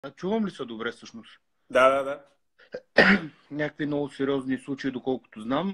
Чувам ли се добре всъщност? Да, да, да. Някакви много сериозни случаи, доколкото знам,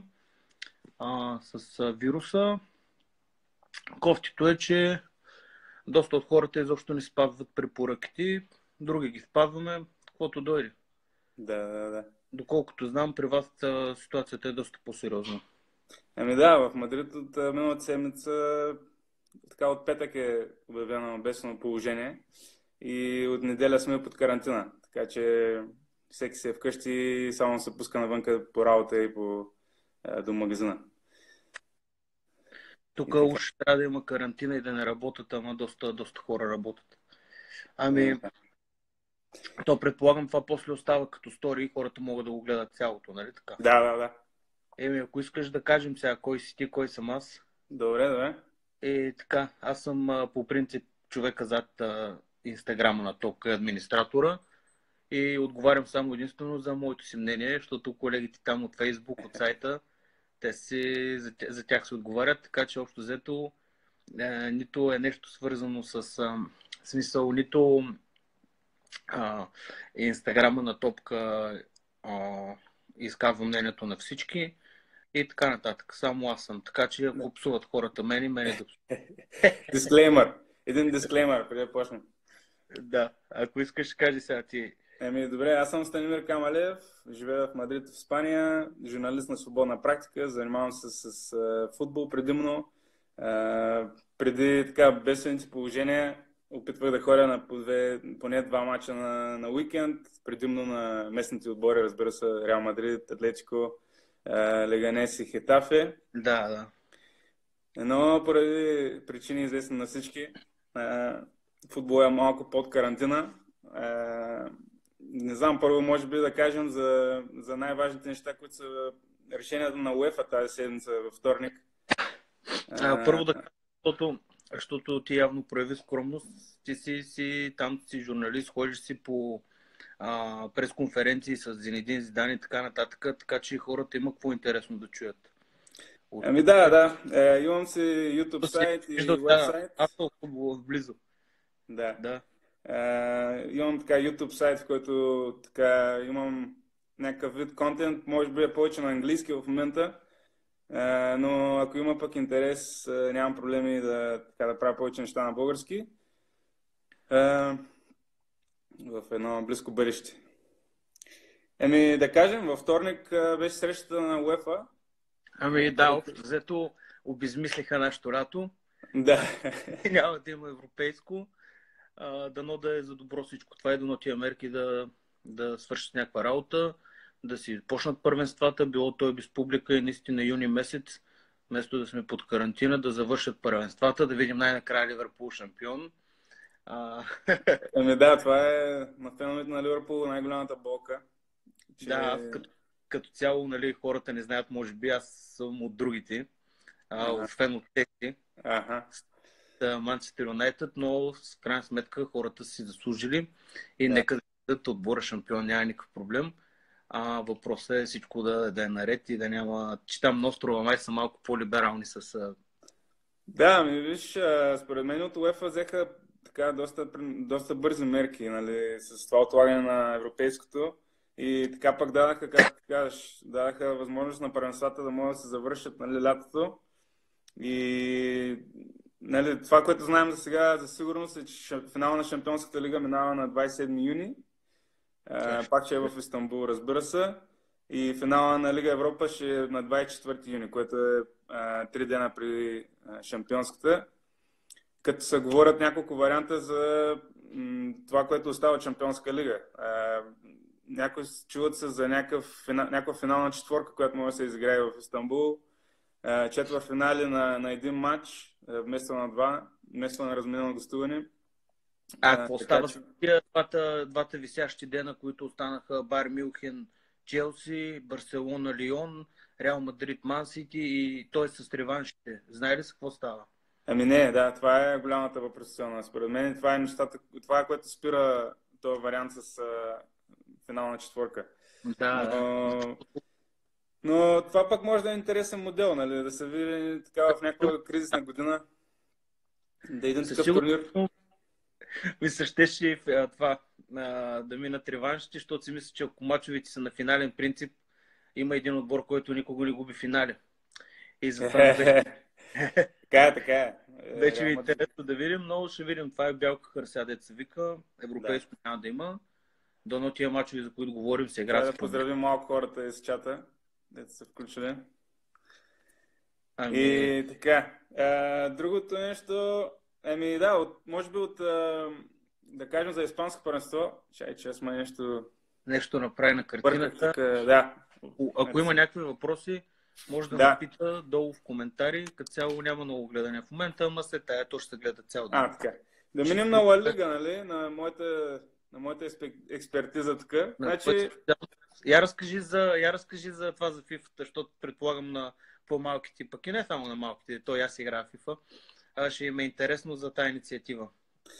с вируса. Кофтито е, че доста от хората изобщо не спазват препоръките, други ги спазваме, каквото дойде. Да, да, да. Доколкото знам, при вас ситуацията е доста по-сериозна. Ами да, в Мадрид от миналата седмица, така от петък е обявено бедствено положение и от неделя сме под карантина. Така че всеки се е вкъщи и само се пуска навънка по работа и до магазина. Тук И така. уж трябва да има карантина и да не работят, ама доста хора работят. Е, Ами, да, то предполагам това после остава като стори и хората могат да го гледат цялото, нали така? да, да, да. Еми, ако искаш да кажем сега кой си ти, кой съм аз. Добре, добре. Така, аз съм по принцип човека зад инстаграма на ТОК администратора и отговарям само единствено за моето си мнение, защото колегите там от Фейсбук, от сайта, за тях се отговарят, така че общо взето нито е нещо свързано с смисъл, нито инстаграма на Топка изказва мнението на всички и така нататък. Само аз съм. Така че ако псуват хората мене да псуват. Дисклеймър. Един дисклеймър, преди да почнем. Да, ако искаш, кажи сега ти. Еми, добре, аз съм Станимир Камалев, живея в Мадрид, в Испания, журналист на свободна практика, занимавам се с футбол предимно. Преди така бедствените положения опитвах да ходя на поне два мача на уикенд, предимно на местните отбори, разбира се, Реал Мадрид, Атлетико, Леганес и Хетафе. Да, да. Но поради причини известни на всички, футбол е малко под карантина. Не знам, първо може би да кажем за най-важните неща, които са решенията на УЕФА тази седмица във вторник. Първо да кажа, защото ти явно прояви скромност, ти си там си журналист, ходиш си по пресконференции с Зинедин Зидан и така нататък, така че хората има какво интересно да чуят. Ами да. Имам си YouTube сайт и вебсайт. Аз толкова близо. Да. Имам така YouTube сайт, в който така имам някакъв вид контент, може би е повече на английски в момента, но ако има пък интерес, нямам проблеми да правя повече неща на български в едно близко бъдеще. Еми да кажем, във вторник беше срещата на УЕФА. Ами да, взето обезмислиха нашето лято. Да. Няма да има европейско. Дано да е за добро всичко това и дано тия мерки да свършат някаква работа, да си почнат първенствата, било той без публика и наистина юни месец, вместо да сме под карантина, да завършат първенствата, да видим най-накрая Ливърпул шампион. Ами да, това е на феновете на Ливърпул най-голямата болка. Че... Да, като цяло, нали, хората не знаят, може би аз съм от другите, фен от тези. Манчестър Юнайтед, но в крайна сметка хората си заслужили и нека да бъдат отбора шампион, няма никакъв проблем. Въпросът е всичко да е наред и да няма... Че там на острова май са малко по-либерални с... Да, виж, според мен от УЕФА взеха така доста бързи мерки, нали, с това отлагане на европейското и така пък дадаха, както кажеш, дадаха възможност на първенствата да могат да се завършат, нали, лятото и нали, това, което знаем за сега, за сигурност е, че финал на Шампионската лига минава на 27 юни. Пак ще е в Истанбул, разбира се. И финала на Лига Европа ще е на 24 юни, което е 3 дена преди Шампионската. Като се говорят няколко варианта за това, което остава от Шампионска лига. Някои чуват се за някаква финална четворка, която може да се изиграе в Истанбул. Четвъртфинали на един матч, вместо на два, вместо на разменено гостуване. Какво става с тия двата висящи дена, които останаха Байер Мюнхен, Челси, Барселона, Лион, Реал Мадрид, Ман Сити и той с реваншите? Знае ли се какво става? Ами не, да, това е голямата въпросителна. Според мен това е нещата, това е което спира този вариант с финална четворка. Да. Но това пък може да е интересен модел, нали? Да се види така в някаква кризисна година. Да един такъв турнир. Ми се щеше това да минат реваншите, защото си мисля, че ако мачовете са на финален принцип, има един отбор, който никога не губи финали. И затова Така е. вече ми е интересно да видим, но ще видим. Това е бялка хърся, деца вика. Европейско няма да има. Дано тия мачове, за които говорим, се играят. Трябва да поздравим малко хората из чата, дето са включили. И така. Другото нещо, може би да кажем за испанско първенство. Че сме нещо направи на картината. Да. Ако има някакви въпроси, може да ме пита долу в коментари. Като цяло няма много гледане в момента, ама след тая то ще се гледа цял ден. Така. Да минем на Ла Лига, нали? На моята експертиза тук. Значи... Я разкажи за това за FIFA, защото предполагам на по-малките, пък и не само на малките, той аз играя в FIFA. Ще им е интересно за тази инициатива.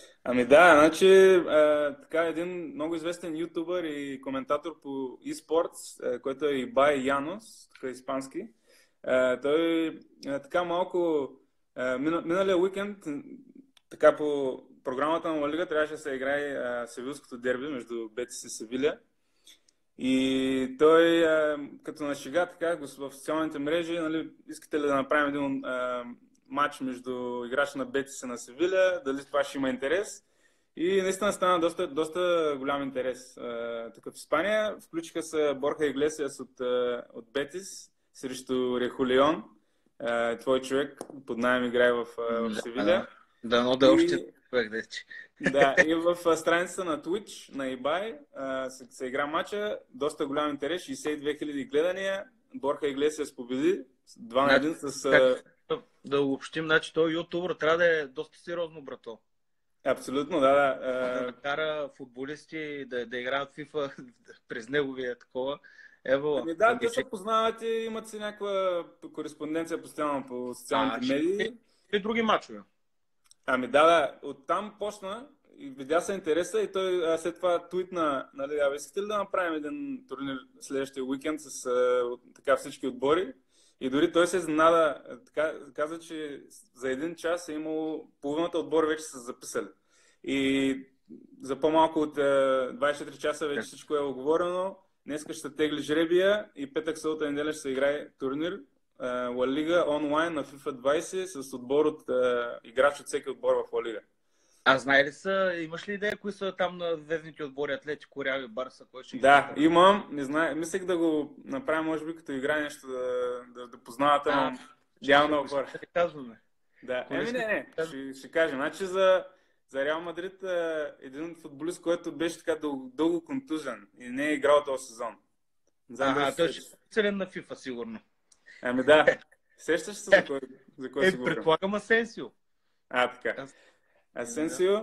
Значи така един много известен ютубър и коментатор по eSports, който е Ибай Янос, тук е испански. Той така малко миналия уикенд така по програмата на Ла Лига трябваше да се играе севилското дерби между Бетис и Севиля. И той като на шега така в социалните мрежи, нали, искате ли да направим един матч между играча на Бетис и на Севиля, дали това ще има интерес. И наистина стана доста голям интерес. Тук в Испания включиха се Борха Иглесиас от Бетис срещу Рехулион. Твой човек под наем играе в Севиля. Да, още човек вече. Да, и в страницата на Twitch, на eBay, се игра матча, доста голям интерес, 62 000 гледания, Борха Иглесиас победи, 2-1 с... Да обобщим, значи той ютубър трябва да е доста сериозно, брато. Абсолютно, да. Да накара футболисти да играят FIFA през неговия такова. Те се познават и имат си някаква кореспонденция постоянно по социалните медии. И други мачове. Оттам почна и видя се интереса и той след това твитна, нали, искате ли да направим един турнир следващия уикенд с така всички отбори? И дори той се изненада, каза, че за един час е имало половината отбори вече са записали. И за по-малко от 24 часа вече всичко е оговорено. Днеска ще се тегли жребия и петък, събота и неделя ще се играе турнир Ла Лига онлайн на FIFA 20 с отбор от играч от всеки отбор в Ла Лига. Знае ли имаш ли идея кои са там на звездните отбори, Атлетико, Реал и Барса? Имам, не знае, мислех да го направя, може би като игра нещо да познавате, но няма много хора. Ще казваме. Ще кажем. Значи за Реал Мадрид един футболист, който беше така дълго контузен и не е играл този сезон. Той ще е целен на FIFA, сигурно. Сещаш се за кой си говорим? Предполагам Асенсио. Така. Асенсио,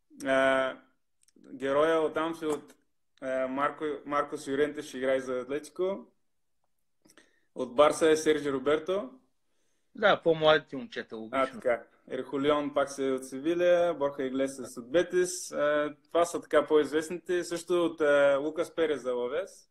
героя от Анфилд, Маркос Юренте ще играе за Атлетико. От Барса е Серджи Роберто. Да, по-младите момчета, логично. Ерхулион пак се от Севиля, Борха Иглесиас от Бетис. Това са така по-известните. Също от Лукас Перес за Лавес.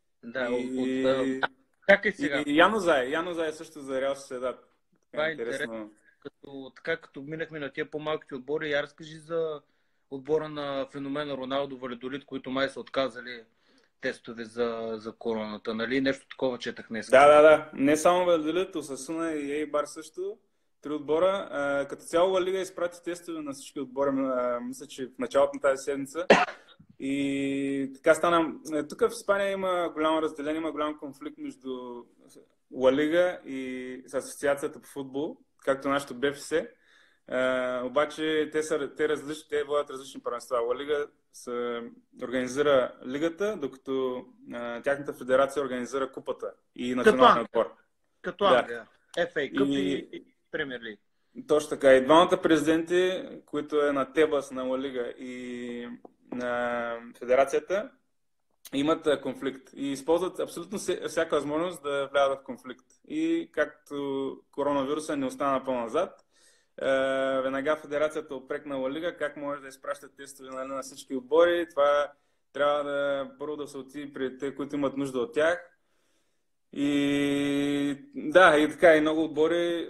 Как е сега? И Яно Зай също за Реал Соседат. Това е интересно. Като минахме на тия по-малките отбори, я разкажи за отбора на феномена Роналдо Валедолид, които май са отказали тестове за короната, нали? Нещо такова четах днес. Да. Не само Валедолид, Осасуна и Ейбар също. 3 отбора. Като цяло Ла Лига изпрати тестове на всички отбора, мисля, че в началото на тази седмица. И така стана. Тук в Испания има голямо разделение, има голям конфликт между Ла Лига и с асоциацията по футбол, както нашото БФС. Обаче те водят различни първенства. Ла Лига организира лигата, докато тяхната федерация организира купата и националния отбор. Като Англия. FA Cup и Премиер Лиг. Точно така. И двамата президенти, които е на Тебас на Ла Лига и на федерацията, имат конфликт и използват абсолютно всяка възможност да влязат в конфликт. И както коронавируса не остана по-назад, веднага федерацията опрекна Ла Лига как може да изпращат тестове на всички отбори. Това трябва първо да се отиде при те, които имат нужда от тях. И така, и много отбори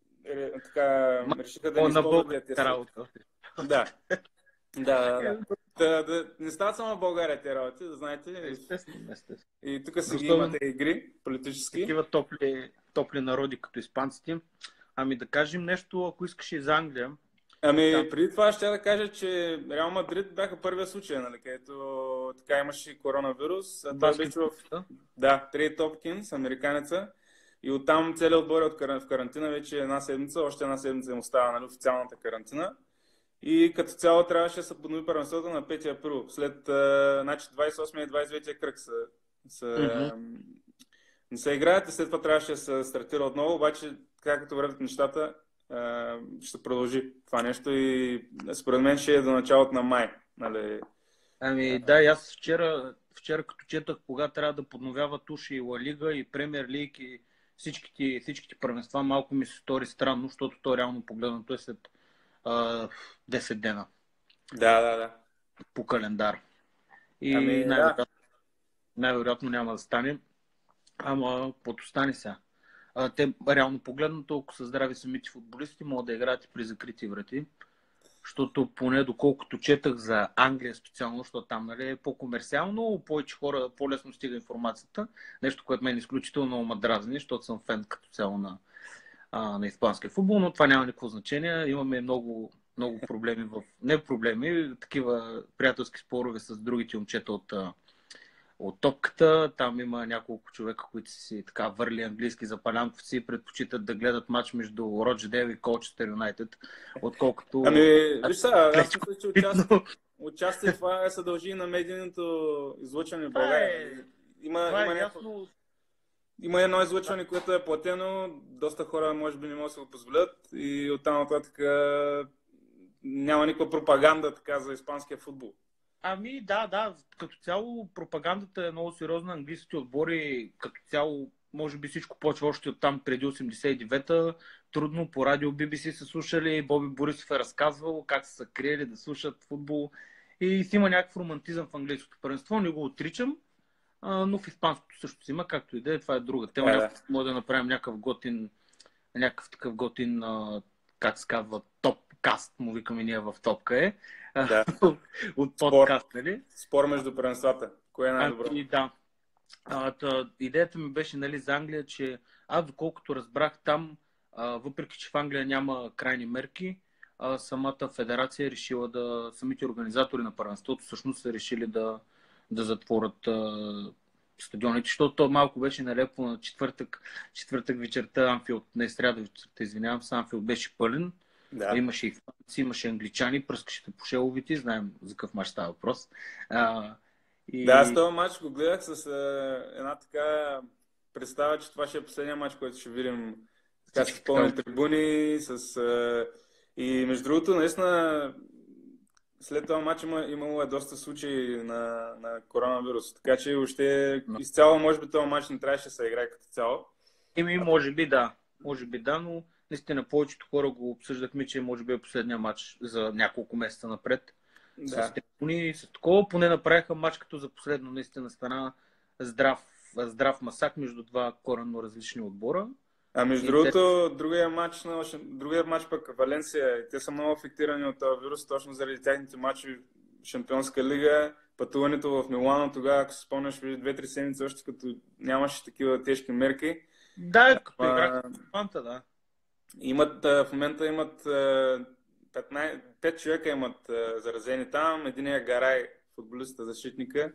решиха да не използват тези тестове. Да. Не стават само в България тези работи, да знаете. Естествено, естествено. И тук си ги Особено имате игри, политически. такива топли народи, като испанците. Ами да кажем нещо, ако искаш и за Англия. Ами, преди това ще да кажа, че Реал Мадрид бяха първия случай, нали, където така имаше коронавирус. А той беше да, Трей Топкинс, американеца. И оттам целият отбор е в карантина вече една седмица, още една седмица им остава, нали, официалната карантина. И като цяло трябваше да се поднови първенството на 5 април. След значи 28 и 29 кръг не се играят и след това трябваше да се стартира отново, обаче както вървят нещата, ще продължи това нещо и според мен ще е до началото на май. Нали? Ами да, и аз вчера като четах кога трябва да подновяват уши и Ла Лига и Премиер Лиг и всичките първенства, малко ми се стори странно, защото то реално погледнато е след 10 дена. Да. По календар. И ами, най-вероятно няма да стане. Ама потостане сега. Те реално погледнато, ако са здрави самите футболисти, могат да играят и при закрити врати. Защото поне доколкото четах за Англия специално, защото там, нали, е по-комерциално, повече хора по-лесно стига информацията. Нещо, което мен изключително много ме дразни, защото съм фен като цяло на испанския футбол, но това няма никакво значение. Имаме много проблеми такива приятелски спорове с другите момчета от топката. Там има няколко човека, които си така върли английски запалянковци и предпочитат да гледат матч между Родждейл и Колчестър Юнайтед, отколкото... Ами, виж сега, аз мисля, че участие това се дължи на медийното излъчване в България. Има едно излъчване, което е платено, доста хора може би не могат да се го позволят и оттам нататък няма никаква пропаганда така за испанския футбол. Ами да, като цяло пропагандата е много сериозна, английските отбори като цяло, може би всичко почва още от там преди 89-та, трудно по радио BBC са слушали, Боби Борисов е разказвал как са криели да слушат футбол и си има някакъв романтизъм в английското първенство, не го отричам, но в испанското също си има, както и да е, това е друга тема, може да направим някакъв такъв готин, как се казва, топ-каст, му викаме ние в Топка Да. от подкаст, нали? Спор между първенствата. Кое е най-добро? Да. Идеята ми беше, нали, за Англия, че аз доколкото разбрах там, въпреки че в Англия няма крайни мерки, самата федерация е решила самите организатори на първенството всъщност са решили да затворят стадионите, защото малко беше нелепо на четвъртък вечерта, Анфилд, не сряда вечерта, извинявам се, Анфилд беше пълен. Да. Имаше и франци, имаше англичани, пръскащите по шеловите, знаем за какъв мач става въпрос. Да, с този мач го гледах с една така представа, че това ще е последния мач, който ще видим с пълни трибуни. И между другото, наистина, след този мач имало доста случаи на коронавирус. Така че още изцяло, може би този мач не трябваше да се играе като цяло. Може би да, но наистина повечето хора го обсъждахме, че може би е последния матч за няколко месеца напред. Да. С трибуни, с такова поне направиха матч като за последно, наистина стана здрав масак между два коренно различни отбора. А между другото, другия матч пък Валенсия, те са много афектирани от този вирус, точно заради тяхните матчи в Шампионска лига, пътуването в Милано тогава, ако се спомняш, 2-3 седмици още като нямаше такива тежки мерки. Да, като играха в Фанта, да. В момента имат 5 човека имат заразени там, единия Гарай, футболиста, защитника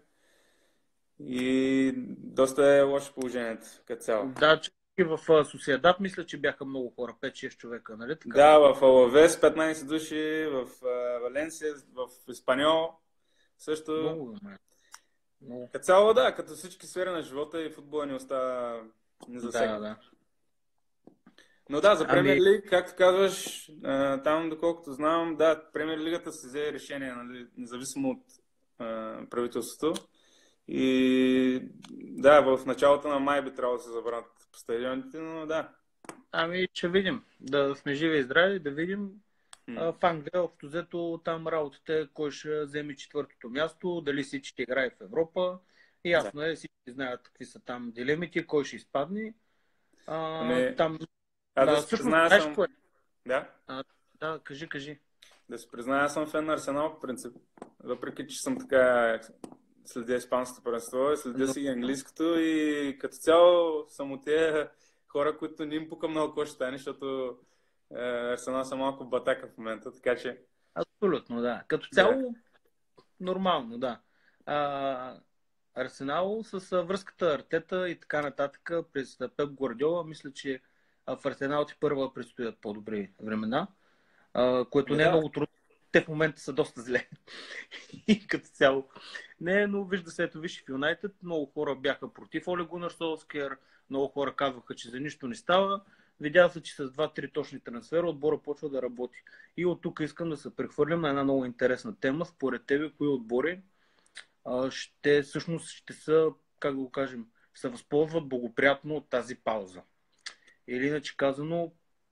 и доста е лошо положението като цяло. Да, че в Сосиедад мисля, че бяха много хора, 5-6 човека, нали? Така? Да, в Алавес 15 души, в Валенсия, в Испаньол също. Много. Като цяло, да, като всички сфери на живота и футбола ни остава незасегнат. Да. Но да, за Премиер Лиг, както казваш, там доколкото знам, да, Премиер Лигата се взе решение, нали, независимо от правителството. И да, в началото на май би трябвало да се забранят по стадионите, но да. Ще видим. Да сме живи и здрави, да видим. В Англия, общо взето, там работата е кой ще вземе четвъртото място, дали всички ще играе в Европа. И ясно е, всички знаят какви са там дилемите, кой ще изпадне. Там... Аз да знаеш съм... Кое? Да? Да, кажи. Да се призная, аз съм фен на Арсенал по принцип. Въпреки, че съм така следя испанското първенство, следя си и английското и като цяло съм от тези хора, които не им пука много какво ще стане, защото Арсенал са малко батака в момента, така че... Абсолютно, да. Като цяло, нормално, да. Арсенал с връзката Артета и така нататък през Пеп Гвардиола, мисля, че в Арсенал ти първа предстоят по-добри времена, което не е много трудно. Те в момента са доста зле. И като цяло. Не, но вижда се, ето виж в Юнайтед, много хора бяха против Оле Гунар Солскер, много хора казваха, че за нищо не става. Видя се, че с 2-3 точни трансфера отбора почва да работи. И от тук искам да се прехвърлям на една много интересна тема. Според тебе, кои отбори всъщност ще са, как да го кажем, се възползват благоприятно от тази пауза? Или иначе казано,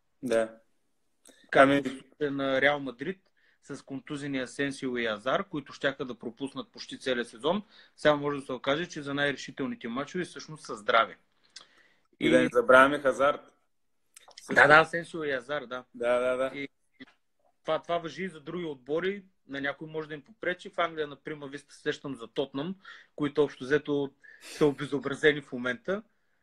както на Реал Мадрид, с контузени Асенсио и Азар, които щяха да пропуснат почти целия сезон, сега може да се окаже, че за най-решителните мачове всъщност са здрави. И да не забравяме Хазард. Да, Асенсио и Азар, да. Да. И това важи и за други отбори. На някой може да им попречи. В Англия, например, ви се сещам за Тотнам, които общо взето са обезобразени в момента.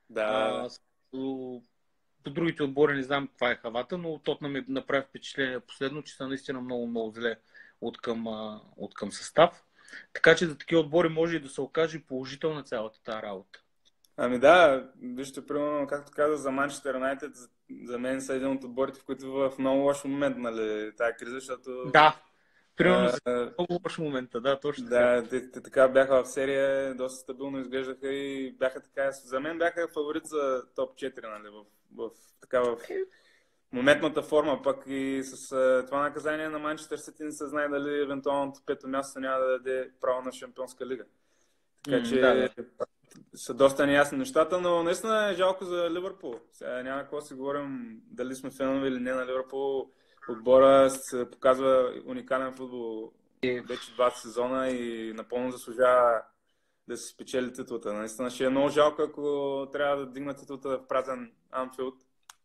По другите отбори не знам каква е хавата, но Тотнам ми направи впечатление последно, че са наистина много зле от към състав. Така че за такива отбори може и да се окаже положителна цялата тази работа. Ами да, вижте, примерно, както каза за Манчестър Юнайтед, за мен са един от отборите, в които в много лош момент, нали, тая криза, защото... Да, примерно за много лош момента, да, точно. Да, те така бяха в серия, доста стабилно изглеждаха и бяха така, за мен бяха фаворит за топ 4, нали, в моментната форма, пък и с това наказание на Манчестър Сити не се знае дали евентуалното пето място няма да даде право на Шампионска лига. Така че са доста неясни нещата, но наистина е жалко за Ливърпул. Сега няма какво си говорим дали сме фенове или не на Ливърпул. Отбора се показва уникален футбол вече 2 сезона и напълно заслужава да се спечели титлата. Наистина ще е много жалко, ако трябва да дигна титлата в празен Анфилд.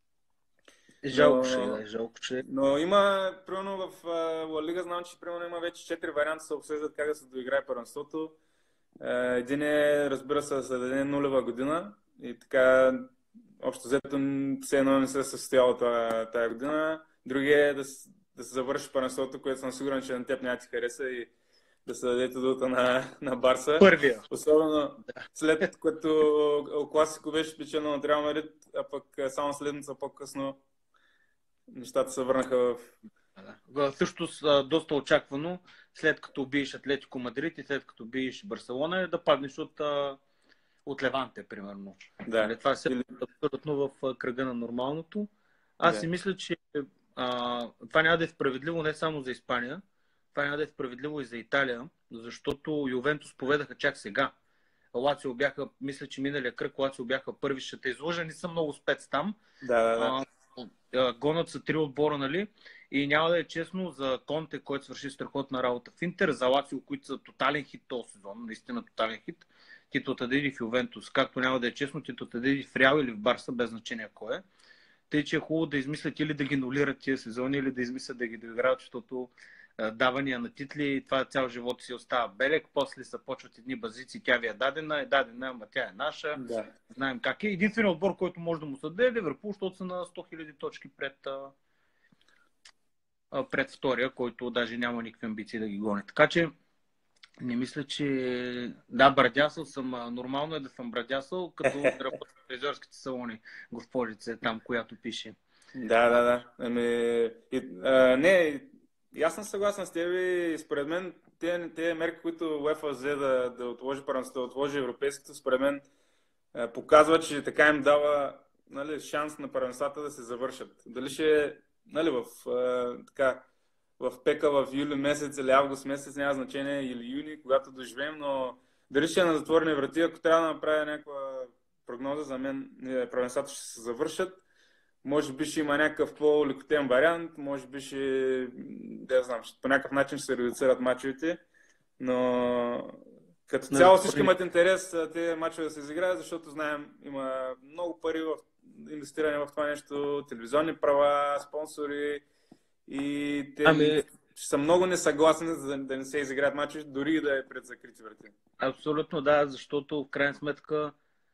Жалко, че. Но има, примерно в Ла Лига, знам, че примерно има вече 4 варианта се обсъждат как да се доиграе първенството. Един е, разбира се, за да не е нулева година и така общо взето все едно не се е състояло тая година. Другия е да се завърши първенството, което съм сигурен, че на теб няма ти хареса и да се даде титлата на Барса. Първия. Особено след като Ел Класико беше спечелено от Реал Мадрид, а пък само следница по-късно нещата се върнаха в... Също доста очаквано, след като биеш Атлетико Мадрид и след като биеш Барселона, е да паднеш от Леванте, примерно. Да. Това е абсолютно в кръга на нормалното. Аз си мисля, че това няма да е справедливо не само за Испания, това няма да е справедливо и за Италия, защото Ювентус поведаха чак сега. Лацио бяха, мисля, че миналия кръг Лацио бяха първи, ще те изложа, не са много спец там. Да. Гонят са 3 отбора, нали? И няма да е честно за Конте, който свърши страхотна работа в Интер, за Лацио, които са тотален хит този сезон, наистина тотален хит. Титлата да иде в Ювентус, както няма да е честно, титлата да иде в Реал или в Барса, без значение кой е. Тъй, че е хубаво да измислят или да ги нулират тия сезони, или да измислят да ги доиграят, защото давания на титли, това цял живот си остава белег, после се почват едни базици, тя ви е дадена, ама тя е наша, знаем как е. Единственият отбор, който може да му се даде е Ливърпул, защото са на 100 000 точки пред втория, който даже няма никакви амбиции да ги гони. Така че не мисля, че... Да, брадясъл съм. Нормално е да съм брадясъл, като работя в фризьорските салони, госпожица, там, която пише. Да. Не, аз съм съгласен с теб и според мен тези мерки, които УЕФА взе да отложи първенството, да отложи европейското, според мен показва, че така им дава, нали, шанс на първенствата да се завършат. Дали ще е, нали, в пека в юли месец или август месец, няма значение, или юни, когато доживеем, но дали ще е на затворени врати, ако трябва да направя някаква прогноза, за мен първенствата ще се завършат. Може би ще има някакъв по-лекотен вариант, може би по някакъв начин ще се редуцират мачовете, но като цяло всички имат интерес тези мачове да се изиграят, защото знаем, има много пари в инвестиране в това нещо, телевизионни права, спонсори и са много несъгласни за да не се изиграят мачове, дори и да е пред закрити врати. Абсолютно да, защото в крайна сметка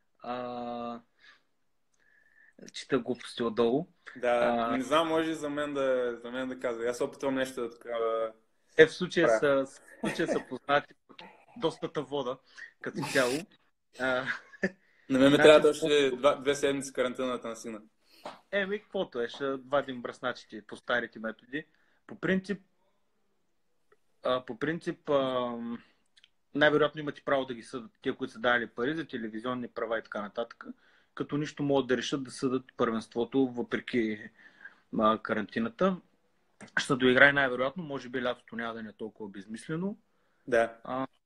чета глупости отдолу. Да, не знам, може за мен да казва. Аз опитвам нещо да такава. В случая са познати достата вода като цяло. На мен ме трябва още 2 седмици карантината на сина. Каквото е, ще вадим бръсначите по старите методи. По принцип най-вероятно имате право да ги съдат тия, които са дали пари за телевизионни права и така нататък, като нищо могат да решат да съдат първенството въпреки карантината. Ще се доиграе най-вероятно, може би лятото няма да не е толкова безмислено. Да.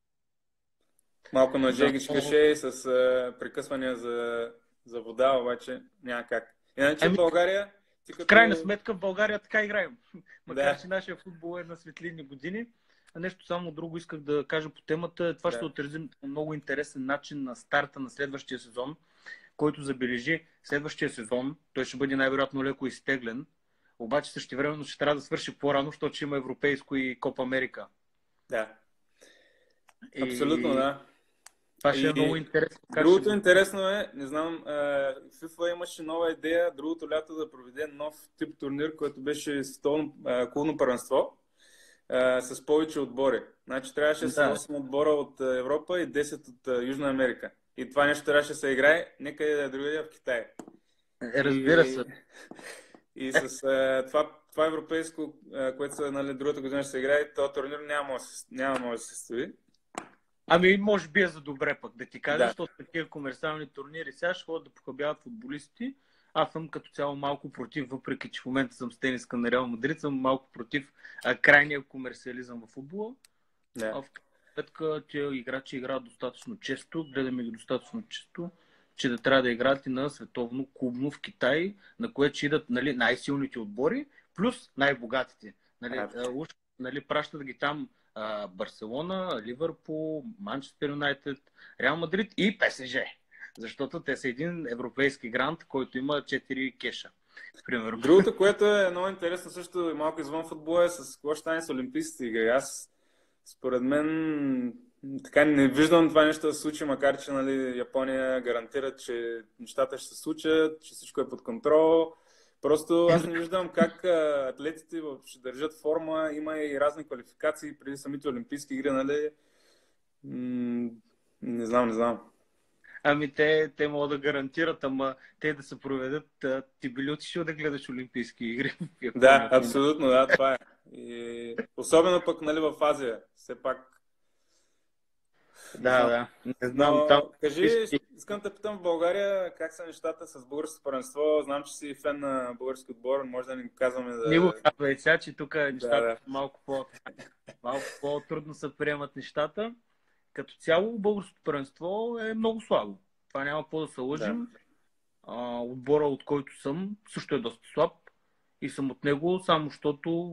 Малко на жегичкаше с прекъсвания за вода, обаче няма как. Иначе в България... В крайна сметка в България така играем. Макар че нашия футбол е на светлинни години. Нещо само друго исках да кажа по темата. Това ще отрази по много интересен начин на старта на следващия сезон, който забележи следващия сезон. Той ще бъде най-вероятно леко изтеглен. Обаче същевременно ще трябва да свърши по-рано, защото ще има Европейско и Копа Америка. Да. Абсолютно, да. Това ще е много интересно. Другото интересно е, не знам, FIFA имаше нова идея другото лято да проведе нов тип турнир, който беше световно клубно първенство с повече отбори. Значи трябваше да са 8 отбора от Европа и 10 от Южна Америка. И това нещо трябваше да се играе някъде да е другаде в Китай. Разбира се. И с това европейско, което са, нали, другата година ще се играе, този турнир няма да се състои. Може би е за добре пък да ти кажа, защото такива комерциални турнири сега ще ходят да похабяват футболисти. Аз съм като цяло малко против, въпреки че в момента съм с тениска на Реал Мадрид, съм малко против крайния комерциализъм в футбола. В сметка тия играчи играят достатъчно често, гледаме ги достатъчно често, че да трябва да играят и на световно клубно в Китай, на което ще идат, нали, най-силните отбори, плюс най-богатите. Пращат ги там Барселона, Ливърпул, Манчестър Юнайтед, Реал Мадрид и ПСЖ. Защото те са един европейски грант, който има 4 кеша. Примерно. Другото, което е много интересно също и малко извън футбола, е с какво ще стане с олимпийските игри. Аз, според мен, така не виждам това нещо да се случи, макар че, нали, Япония гарантира, че нещата ще се случат, че всичко е под контрол. Просто аз не виждам как атлетите ще държат форма. Има и разни квалификации преди самите олимпийски игри, нали? Не знам. Те могат да гарантират, ама те да се проведат. Ти би ли отишъл да гледаш олимпийски игри? Да, абсолютно, да, това е. И особено пък, нали, в Азия. Все пак. Да. Не знам. Там... Кажи, искам да питам в България как са нещата с българското първенство. Знам, че си фен на български отбор. Може да ни казваме да... Не го казвай сега, че тук нещата малко по-трудно се приемат нещата. Като цяло българското първенство е много слабо. Това няма какво да се лъжим. Отбора, от който съм, също е доста слаб. И съм от него, само защото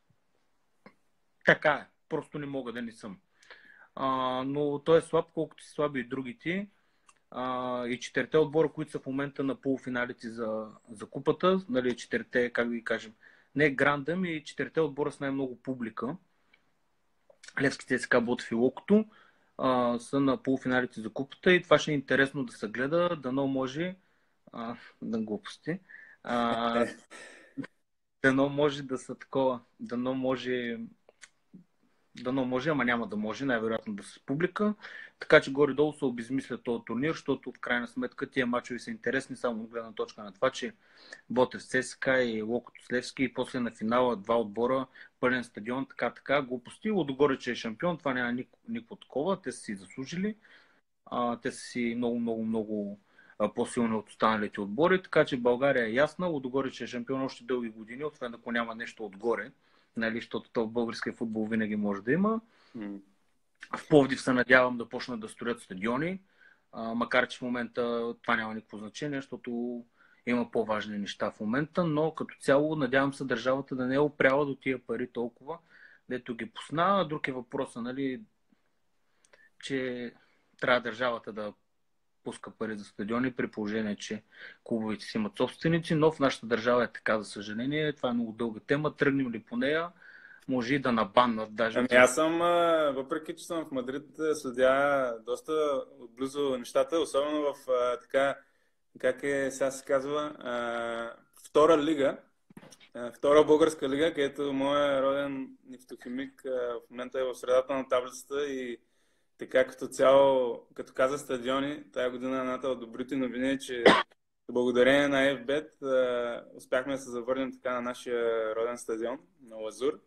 така е. Просто не мога да не съм. Но той е слаб, колкото са слаби и другите. И четирите отбора, които са в момента на полуфиналите за купата, нали, четирите, как да ги кажем, не Грандъм и четирите отбора с най-много публика. Левски ЦСКА, Ботев и Локото са на полуфиналите за купата и това ще е интересно да се гледа, дано може да глупости. Дано може да са такова, дано може, ама няма да може, най-вероятно да са с публика. Така че горе-долу се обезмисля този турнир, защото в крайна сметка тия мачове са интересни само от гледна точка на това, че Ботев с ЦСКА и Локото с Левски и после на финала два отбора, пълен стадион, така, глупости. Лудогорец е шампион, това няма никакво такова, те са си заслужили. Те са си много по-силни от останалите отбори, така че България е ясна, Лудогорец е шампион още дълги години, освен ако няма нещо отгоре, нали, защото то в българския футбол винаги може да има. В Пловдив се надявам да почнат да строят стадиони, макар че в момента това няма никакво значение, защото има по-важни неща в момента, но като цяло надявам се държавата да не е опряла до тия пари толкова, дето ги пусна. Друг е въпросът, нали, че трябва държавата да пуска пари за стадиони, при положение, че клубовете си имат собственици, но в нашата държава е така, за съжаление. Това е много дълга тема. Тръгнем ли по нея, може и да набаннат даже. Ами аз съм, въпреки че съм в Мадрид, следя доста отблизо нещата, особено в така, как е, сега се казва, втора лига, втора българска лига, където моят роден нефтохимик в момента е в средата на таблицата и така като цяло, като каза стадиони, тая година едната от добрите новини е, че благодарение на FBET успяхме да се завърнем така на нашия роден стадион, на Лазур.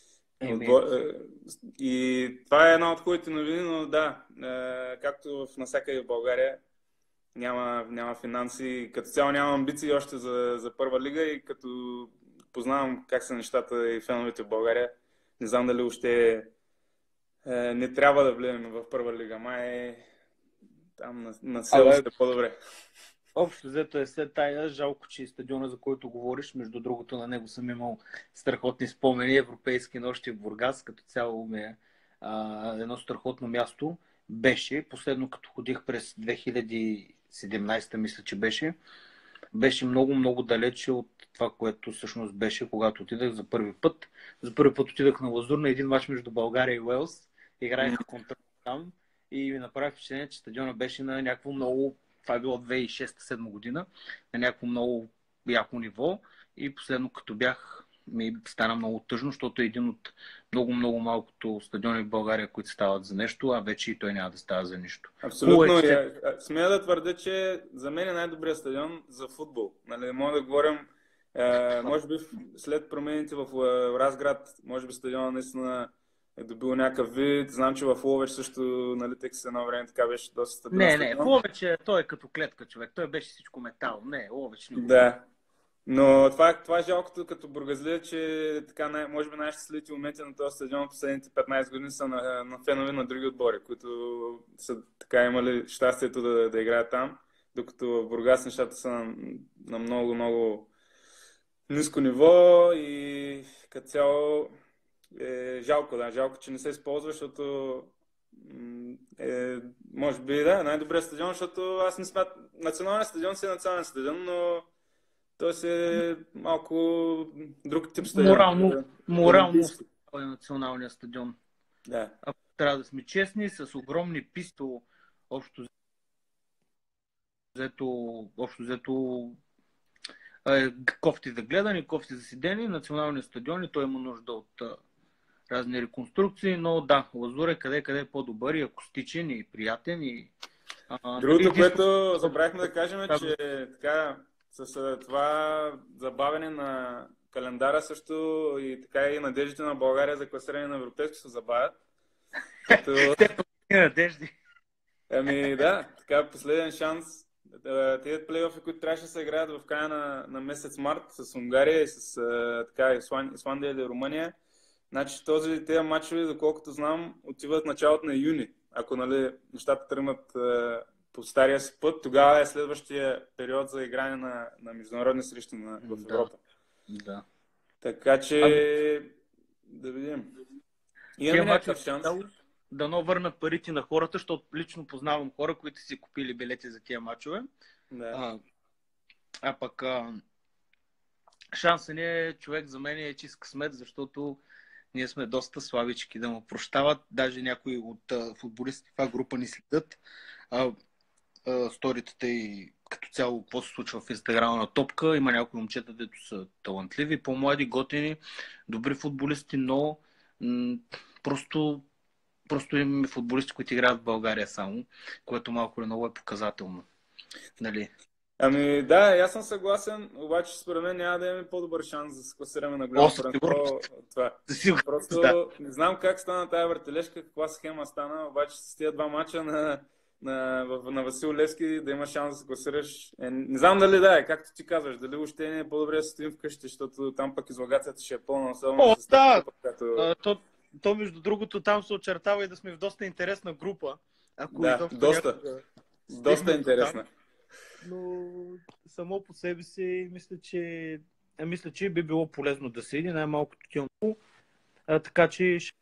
И това е една от хубавите новини, но да, както в навсякъде в България, няма финанси, като цяло няма амбиции още за първа лига и като познавам как са нещата и феновете в България, не знам дали още не трябва да влезем в първа лига, май там на село ще е по-добре. Общо взето е след тая, жалко, че стадиона, за който говориш, между другото на него съм имал страхотни спомени, европейски нощи в Бургас, като цяло ми е едно страхотно място. Беше, последно като ходих през 2017, мисля, че беше много далече от това, което всъщност беше, когато отидах за първи път. За първи път отидах на Лазур на един мач между България и Уелс. Играех контра там и ми направи впечатление, че стадиона беше на някакво много, това е било 2006-2007 година, на някакво много яко ниво и последно като бях ми стана много тъжно, защото е един от много малкото стадиони в България, които стават за нещо, а вече и той няма да става за нищо. Абсолютно. Смея да твърдя, че за мен е най-добрият стадион за футбол. Нали, мога да говорим, може би след промените в Разград, може би стадиона наистина е добил някакъв вид. Знам, че в Ловеч също, нали, Текс едно време така беше доста стабилен. Не, в Ловеч той е като клетка човек. Той беше всичко метал. Не, Ловеч не. Да. Но това е жалкото като бургазлия, че така, може би най-щастливите моменти на този стадион последните 15 години са на фенове на други отбори, които са така имали щастието да играят там, докато в Бургас нещата са на много ниско ниво и като цяло е жалко, че не се използва, защото може би най-добрият стадион, защото аз не смятам, националният стадион си е национален стадион, но той е малко друг тип стадион. Морално е националния стадион. Да. Трябва да сме честни, с огромни писти, общо взето кофти за гледане, кофти за седене, националния стадион и той има нужда от разни реконструкции, но да, Лазур е къде е по-добър и акустичен и приятен. Другото, което забравихме да кажем, че така с това забавяне на календара също и така и надеждите на България за класиране на европейско се забавят. Надежди. Ами да, така последен шанс. Тези плейофи, които трябваше да се играят в края на месец март с Унгария и с Исландия или Румъния. Значи тези матчове, доколкото знам, отиват в началото на юни. Ако нещата тръгнат по стария си път, тогава е следващия период за игране на международни срещи в Европа. Да. Така че да видим. Имаме някакъв шанс. Дано върнат парите на хората, защото лично познавам хора, които си купили билети за тия матчове. Да. Пък шансът ни е, човек, за мен е чист късмет, защото ние сме доста слабички да му прощават. Даже някои от футболистите в това група ни следят. Сторитата и като цяло какво се случва в Инстаграма на Топка. Има някои момчета, дето са талантливи, по-млади, готини, добри футболисти, но просто имаме футболисти, които играят в България само, което малко или много е показателно. Нали? Ами да, аз съм съгласен, обаче според мен няма да имаме по-добър шанс да се класираме на голямо първенство. Просто не знам как стана тая въртележка, каква схема стана, обаче с тези два мача на Васил Левски да има шанс да се класираш. Не знам дали както ти казваш, дали още не е по-добре да стоим вкъщи, защото там пък излагацията ще е пълна. То между другото там се очертава и да сме в доста интересна група. Доста интересна. Но само по себе си мисля, че би било полезно да се иди най-малкото тилно. Така че ще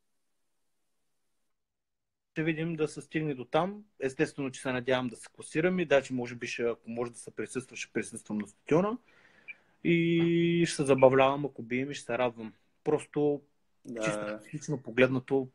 видим да се стигне до там. Естествено, че се надявам да се класираме. Даже може би, ако може да се присъства, ще присъствам на стадиона. И ще се забавлявам, ако бием и ще се радвам. Просто Чисто Да. лично погледнато,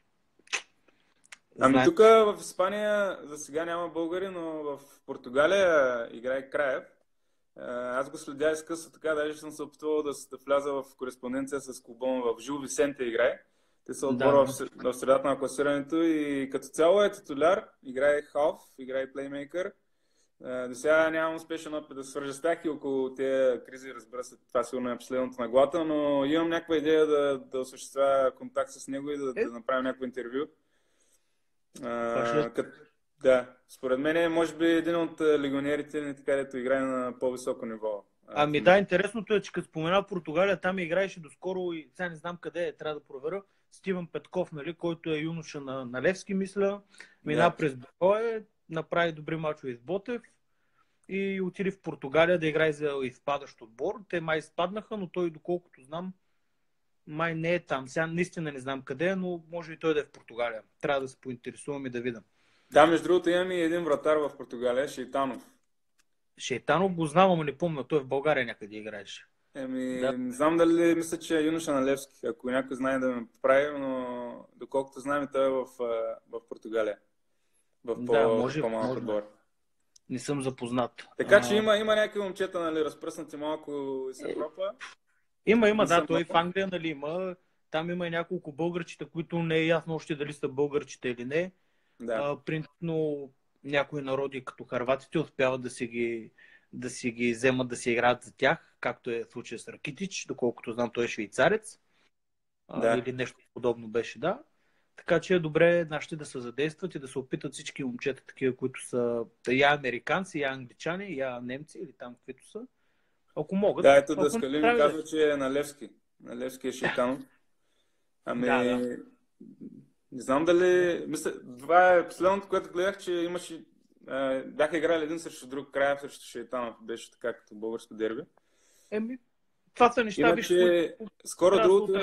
Ами знаем. тук в Испания за сега няма българи, но в Португалия играе Краев. Аз го следя изкъсно така, даже съм се опитвал да вляза в кореспонденция с клуба в Жил Висенте играе. Те са отбора Да. в средата на класирането и като цяло е титуляр, играе халф, играе плеймейкър. До сега нямам успешен опит да свържа с тях и около тези кризи, разбира се, това сигурно е последното на главата, но имам някаква идея да осъществя контакт с него и да направим някакво интервю. Това ще... Да, според мен е, може би, един от легионерите, така дето играе на по-високо ниво. Ами да, интересното е, че като спомена Португалия, там играеше доскоро и сега не знам къде е, трябва да проверя. Стивън Петков, нали, който е юноша на Левски, мисля, мина през Бекое, направи добри мачове с Ботев и отиде в Португалия да играе за изпадащ отбор. Те май изпаднаха, но той, доколкото знам, май не е там. Сега наистина не знам къде е, но може и той да е в Португалия. Трябва да се поинтересувам и да видя. Да, между другото имам и един вратар в Португалия, Шейтанов. Шейтанов го знам, ама не помня. Той в България някъде играеше. Не знам дали мисля, че е юноша на Левски. Ако някой знае да ме поправи, но доколкото знаем, той е в Португалия. В по-малък отбор. Не съм запознат. Така че има някакви момчета, нали, разпръснати малко из Европа. Има, да, той в Англия, нали, има. Там има и няколко българчета, които не е ясно още дали са българчета или не. Да. Принципно някои народи, като харватите, успяват да си ги вземат да си играят за тях, както е в случая с Ракитич, доколкото знам, той е швейцарец. Или нещо подобно беше, да. Така че е добре нашите да се задействат и да се опитат всички момчета, такива, които са я американци, я англичани, я немци или там каквито са. Ако могат. Да, ето Даскали ми казва, че е на Левски. На Левски е Шейтанов. Ами... Да. Не знам дали... Мисля, това е последното, което гледах, че имаше... бяха играли един срещу друг, Краев срещу Шейтанов. Беше така като българско дерби. Това са неща, иначе, скоро другото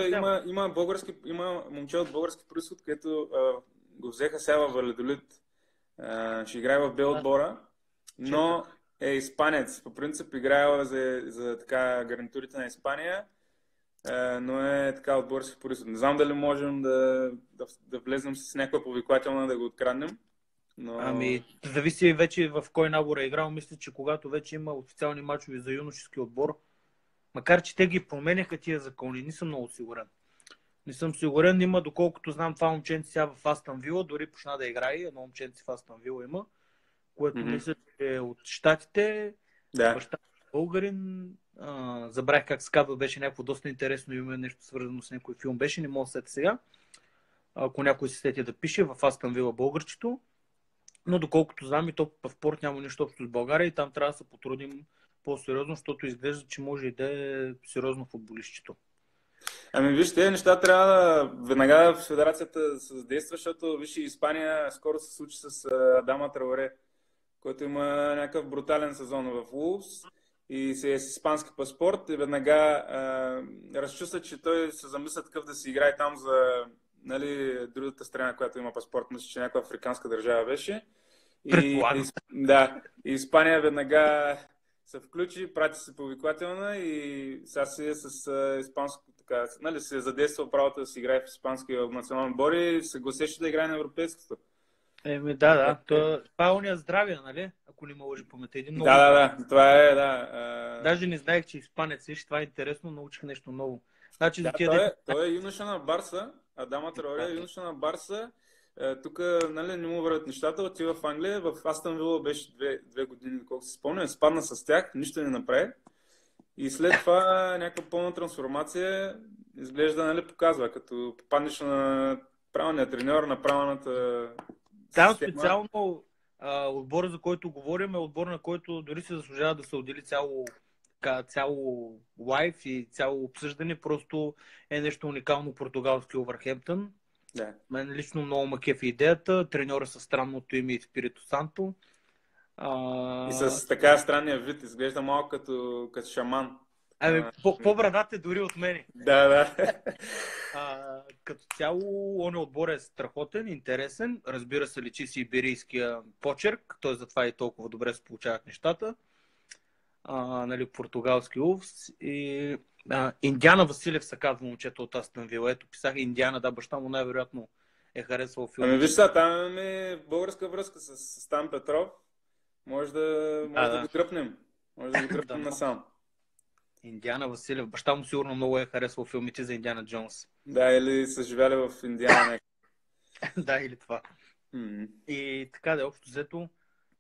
има момче от български происход, където го взеха сега в Валедолид. Ще играе в Б отбора, но е испанец. По принцип играе за така гарнитурите на Испания, но е така от български происход. Не знам дали можем да влезем с някаква повиквателна да го откраднем. Но... Ами, зависи вече в кой набор е играл. Мисля, че когато вече има официални мачове за юношески отбор, макар че те ги променяха тия закони, не съм много сигурен. Не съм сигурен, има, доколкото знам, това момченце сега в Астън Вила, дори почна да играе, едно момченце в Астън Вила има, което мисля, че е от щатите, баща българин, забравих как се казва, беше някакво доста интересно име, нещо свързано с някой филм беше, не мога да сетя сега. Ако някой се сети да пише, в Астън Вила българчето, но доколкото знам и то в спорт няма нищо общо с България и там трябва да се потрудим по-сериозно, защото изглежда, че може и да е сериозно футболистчето. Ами виж, тези неща трябва веднага в федерацията да се задейства, защото виж и Испания скоро се случи с Адама Траоре, който има някакъв брутален сезон в Улвс и си е с испански паспорт и веднага разчувства, че той се замисля такъв да си играе там за другата страна, която има паспорт, мисля, че някаква африканска държава беше. И Испания веднага се включи, прати се повиквателна и сега си е с испанско, така, си е задействал правото да си играе в испанския национален отбор и се гласеше да играе на европейското. Това е уния здравия, нали? Ако не ме лъжи паметта. Това е, Даже не знаех, че испанец, виж, това е интересно, научих нещо ново. Значи, той е юноша на Барса, Адама Траоре е юноша на Барса. Тук не му вървят нещата, отива в Англия, в Астън Вила беше 2 години, колко се спомня, спадна с тях, нищо не направи. И след това някаква пълна трансформация изглежда, показва, като попаднеш на правилния треньор, на правилната система. Специално отбора, за който говорим, е отбор, на който дори се заслужава да се отдели цяло лайф и цяло обсъждане, просто е нещо уникално португалски Увърхемптън. Да. Мен лично много ме кефи идеята. Треньора със странното име и Спирито Санто. И с така странния вид, изглежда малко като шаман. По-брадат е дори от мене. Да. Като цяло, он отбор е страхотен, интересен. Разбира се, личи си иберийския почерк, т.е. затова и толкова добре се получават нещата. Португалски Улвс. И Индиана Василев се казва момчето от Астън Вила. Ето писах Индиана, да, баща му най-вероятно е харесвал филма. Ами виж сега, там имаме българска връзка с Стан Петров. Може да го тръпнем. Може да го тръпнем насам. Индиана Василев. Баща му сигурно много е харесвал филмите за Индиана Джонс. Да, или са живяли в Индиана. Да, или това. И така да, общо взето,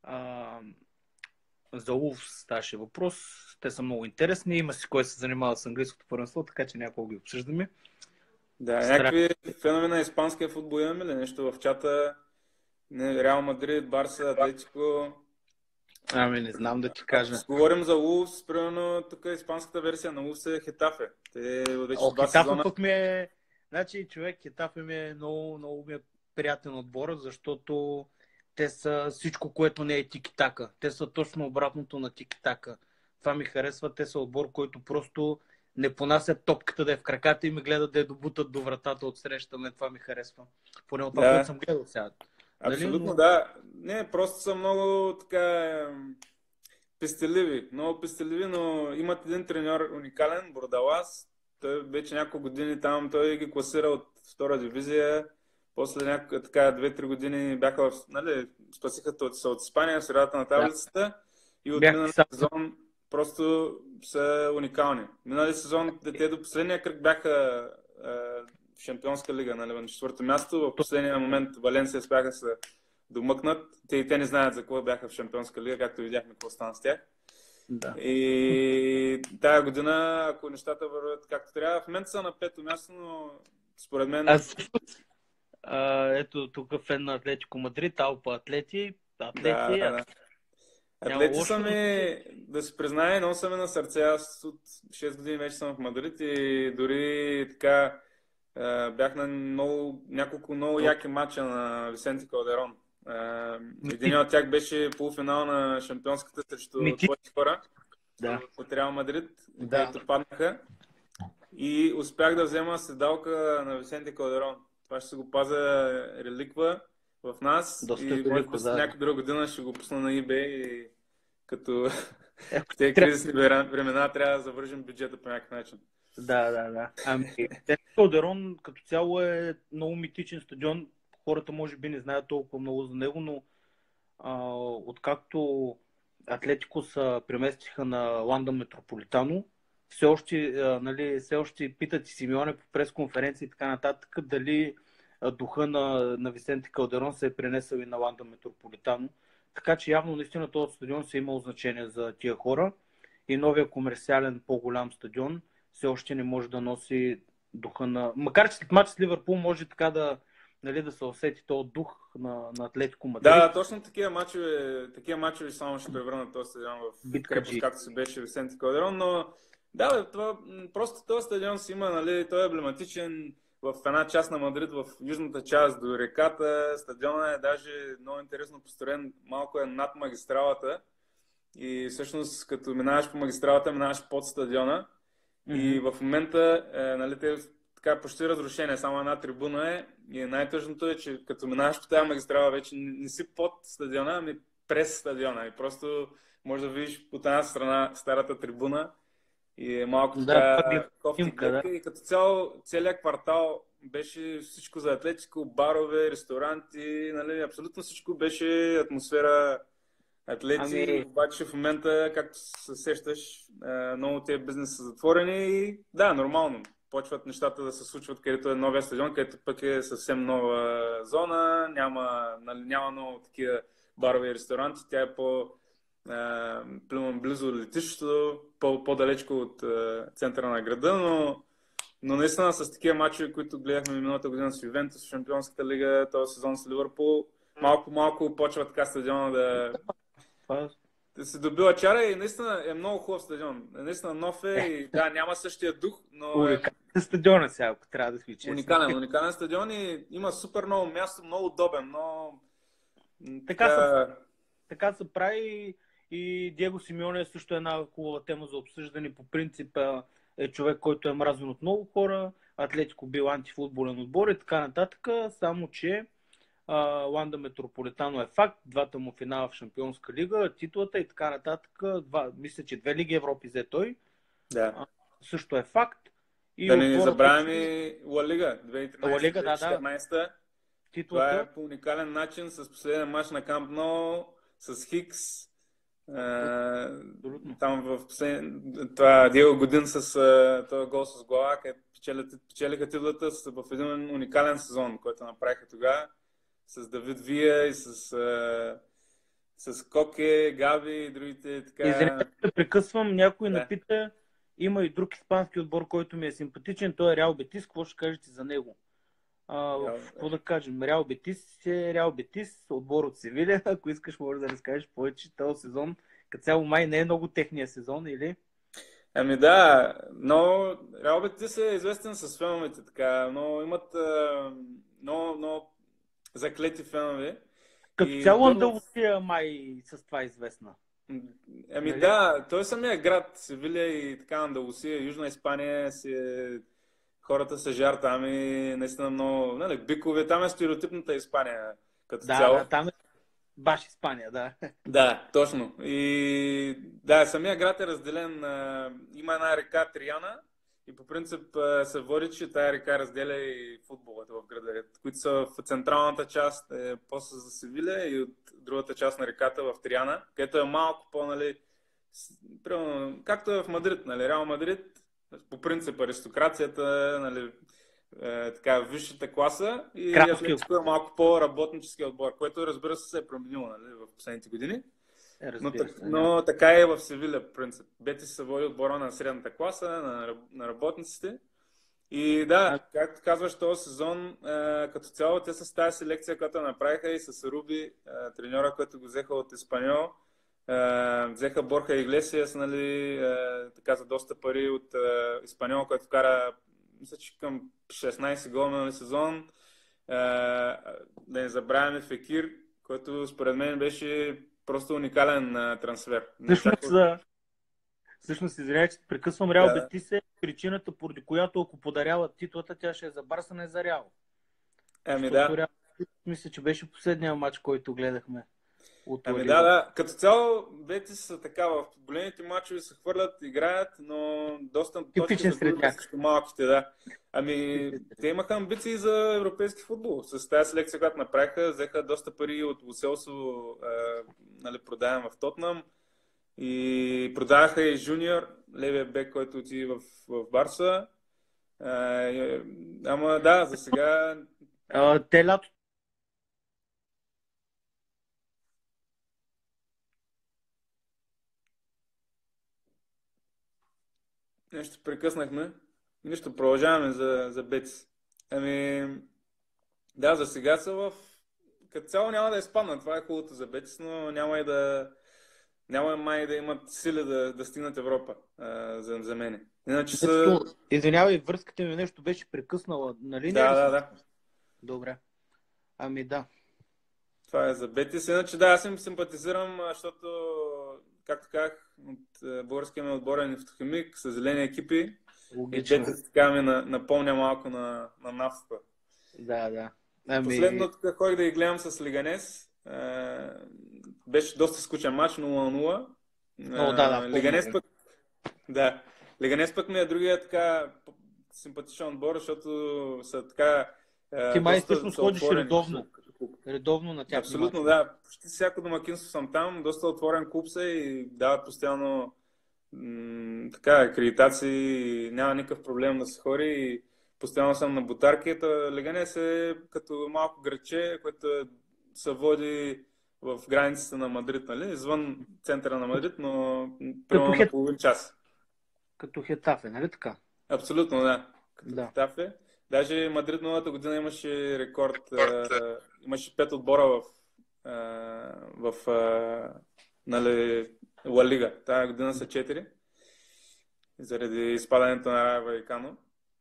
за Улфс ставаше въпрос. Те са много интересни. Има си кой се занимава с английското първенство, така че някога ги обсъждаме. Да, някакви фенове на испанския футбол имаме ли нещо в чата? Реал Мадрид, Барса, Атлетико. Ами не знам да ти кажа. Говорим за Улфс, примерно тук испанската версия на Улфс е Хетафе. Хетафе пък ми е... Значи човек, Хетафе ми е много ми е приятен отбор, защото те са всичко, което не е тики-така. Те са точно обратното на тики-така. Това ми харесва. Те са отбор, който просто не понасят топката да е в краката и ми гледат да я добутат до вратата от среща. Това ми харесва. Поне от това, което съм гледал сега. Абсолютно, да. Не, просто са много така пестеливи. Много пестеливи, но имат един треньор уникален, Бордалас. Той вече няколко години там, той ги класира от втора дивизия. После така 2-3 години бяха, спасиха от Испания в средата на таблицата. И от миналия сезон просто са уникални. Миналия сезон те до последния кръг бяха в Шампионска лига, на четвърто място. В последния момент Валенсия спяха се домъкнат. Те не знаят за какво бяха в Шампионска лига, както видяхме какво стана с тях. Да. И тая година, ако нещата вървят както трябва, в момента са на пето място, но според мен... Ето тук фен на Атлетико Мадрид, Алпа Атлети. Да. Атлети са ми, да се признае, много са ми на сърце. Аз от 6 години вече съм в Мадрид и дори така бях на няколко много яки матча на Висенти Калдерон. Един от тях беше полуфинал на шампионската срещу твоите хора от Реал Мадрид, където паднаха. И успях да взема седалка на Висенти Калдерон. Това ще се го пазя реликва в нас. Доста и може би някаква друга година ще го пусна на eBay и като в тези кризисни времена трябва да завържим бюджета по някакъв начин. Да. Ами, Калдерон като цяло е много митичен стадион. Хората може би не знаят толкова много за него, но откакто Атлетико се преместиха на Ланда Метрополитано, все още питат и Симеоне по пресконференции и така нататък, дали духа на Висенти Калдерон се е пренесъл и на Ланда Метрополитано. Така че явно наистина този стадион се е имал значение за тия хора и новия комерциален по-голям стадион все още не може да носи духа на... Макар че след матч с Ливърпул може така да се усети този дух на Атлетико Мадрид. Да, точно такива мачове само ще превърнат този стадион в крепост, както се беше Висенти Калдерон, но просто този стадион си има, той е емблематичен в една част на Мадрид, в южната част до реката. Стадионът е даже много интересно построен, малко е над магистралата и всъщност като минаваш по магистралата, минаваш под стадиона и в момента те така почти разрушение, само една трибуна е и най-тъжното е, че като минаваш по тази магистрала вече не си под стадиона, ами през стадиона и просто може да видиш от една страна старата трибуна и е малко така кофти гледка и като целият квартал беше всичко за Атлетико, барове, ресторанти, абсолютно всичко беше атмосфера Атлети, обаче в момента, както се сещаш, много тези бизнеси са затворени и да, нормално. Почват нещата да се случват, където е новия стадион, където пък е съвсем нова зона, няма много такива барове и ресторанти, тя е близо до летището, по-далечко от центъра на града, но наистина с такива мачове, които гледахме миналата година с Ювентус в Шампионската лига, този сезон с Ливърпул, малко почва така стадиона да се добива чара и наистина е много хубав стадион. Наистина нов е и да, няма същия дух, но стадиона сега, ако трябва да сме честни. Уникален стадион и има супер много място, много удобен, много... Така се прави и Диего Симеоне е също една хубава тема за обсъждане. По принцип е човек, който е мразен от много хора. Атлетико бил антифутболен отбор и така нататък. Само, че Ланда Метрополитано е факт. Двата му финала в Шампионска лига, титулата и така нататък. Мисля, че 2 Лиги Европи взе той. Да. също е факт. И Да не отборът забравяме Ла Лига Ла Лига, да, 2013-2014. Това титлата. е по уникален начин с последен мач на Камп Ноу, с Хикс. Абсолютно. Там в това Диего Годин с този гол с глава, където печелиха титлата в един уникален сезон, който направиха тогава с Давид Вия и с Коке, Габи и другите така. Извинете, да прекъсвам, някой Да. напита, има и друг испански отбор, който ми е симпатичен, той е Реал Бетис, какво ще кажете за него? Какво да кажем? Реал Бетис е Реал Бетис, отбор от Севиля, ако искаш може да разкажеш повече този сезон. Като цяло май не е много техния сезон, или? Ами да, но Реал Бетис е известен с феновете, така, но имат много заклети фенове. Като цяло Андалусия май с това е известна. Ами Нали? да, той самия град, Севиля и така Андалусия, Южна Испания, хората са жар там и наистина много, нали, бикове, там е стереотипната Испания като цяло. Да, там е баш Испания, да. Да, точно. И да, самия град е разделен. Има една река Триана и по принцип се води, че тая река разделя и футболът в града, които са в централната част, после за Севиля и от другата част на реката в Триана, където е малко по, нали, както е в Мадрид, нали, Реал Мадрид, по принцип аристокрацията, нали, така, висшата класа и Атлетико е малко по-работнически отбор, което разбира се е променило, нали, в последните години. Но така е в Севиля, в принцип. Бетис се води отбора на средната класа, на работниците. И да, както казваш, този сезон, като цяло, те с тази селекция, която направиха и с Руби, треньора, който го взеха от Испаньол, взеха Борха Иглесиас, нали, така за доста пари от Испаньол, който вкара, мисля, че към 16 гола на сезон. Да не забравяме Фекир, който според мен беше просто уникален трансфер. Всъщност, извинявай, че прекъсвам, Реал Бетис е причината, поради която ако подаряват титлата, тя ще е за Барса, не за Реал. Ами да. Реал, мисля, че беше последния матч, който гледахме. Ами да. Като цяло, Бетис са така, в големите матчове се хвърлят, играят, но доста точно срещу малките, да. Ами, те имаха амбиции за европейски футбол. С тази селекция, която направиха, взеха доста пари от Луселсо, нали, продаван в Тотнам. И продаваха и Жуниор, левия бек, който отиде в Барса. Ама да, за сега... Те лято. Нещо прекъснахме. Нищо, продължаваме за Бетис. Ами, да, за сега са като цяло няма да изпаднат. Това е хубавото за Бетис, но няма май да имат сили да стигнат Европа, за мен. Иначе Извинявай, връзката ми нещо беше прекъснала на линия. Да. Добре. Ами да. Това е за Бетис. Иначе да, аз им симпатизирам, защото, както казах, от българския ми отбор е Нефтохимик, с зелени екипи. Логично. И Бетис така ми напомня малко на Нафта. Да. Последното ходих да ги гледам с Лиганес. Беше доста скучен матч, 0-0. Лиганес пък... Да. Лиганес пък ми е другия така симпатичен отбор, защото са така... Ти май всъщност ходиш редовно на тях. Абсолютно, да. Почти всяко домакинство съм там. Доста отворен клуб са и дават постоянно така акредитации. Няма никакъв проблем да се хори и постоянно съм на бутарки. Лиганес е като малко градче, което се води в границата на Мадрид, нали? Извън центъра на Мадрид, но примерно на половин час. Като Хетафе, нали така? Абсолютно, да. Като Хетафе. Даже Мадрид новата година имаше рекорд. Имаше 5 отбора в нали, Ла Лига. Тая година са 4. Заради изпадането на Райо Ваикано.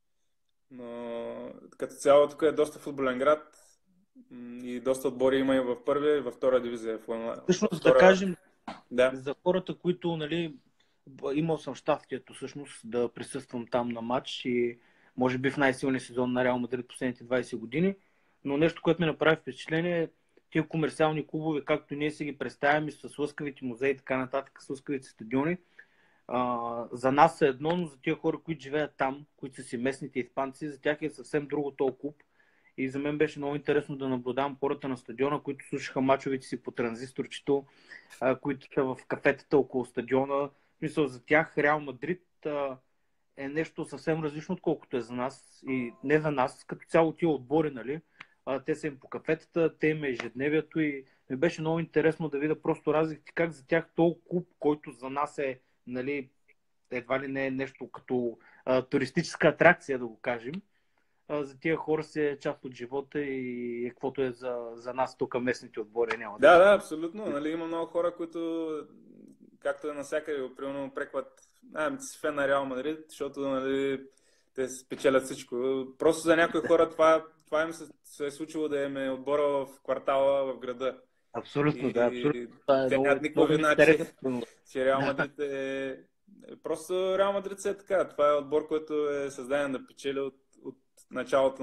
Но като цяло тук е доста футболен град. И доста отбори има и в първия и във втора дивизия. Всъщност да кажем за хората, които, нали, имал съм щастието всъщност да присъствам там на матч и може би в най-силния сезон на Реал Мадрид последните 20 години, но нещо, което ми направи впечатление е тия комерциални клубове, както ние си ги представяме с лъскавите музеи и така нататък, с лъскавите стадиони, За нас е едно, но за тия хора, които живеят там, които са си местните испанци, за тях е съвсем друго този клуб. И за мен беше много интересно да наблюдавам хората на стадиона, които слушаха мачовете си по транзисторчето, които са в кафетата около стадиона. Мисля, за тях Реал Мадрид е нещо съвсем различно, отколкото е за нас. И не за нас, като цяло тия отбори, нали? Те са им по кафетата, те им е ежедневието и ми беше много интересно да видя просто разликите, как за тях този клуб, който за нас е, нали, едва ли не е нещо като туристическа атракция, да го кажем, за тия хора се е част от живота и каквото е за нас тук местните отбори няма. Да, абсолютно. Нали, има много хора, които, както е навсякъде, примерно прекват, си фен на Реал Мадрид, защото, нали, те спечелят всичко. Просто за някои хора това им се е случило да им е отбора в квартала, в града. Абсолютно, да. Абсолютно. Те нямат никаква вина, че Реал Мадрид е... Просто Реал Мадрид е така. Това е отбор, който е създаден да печели от началото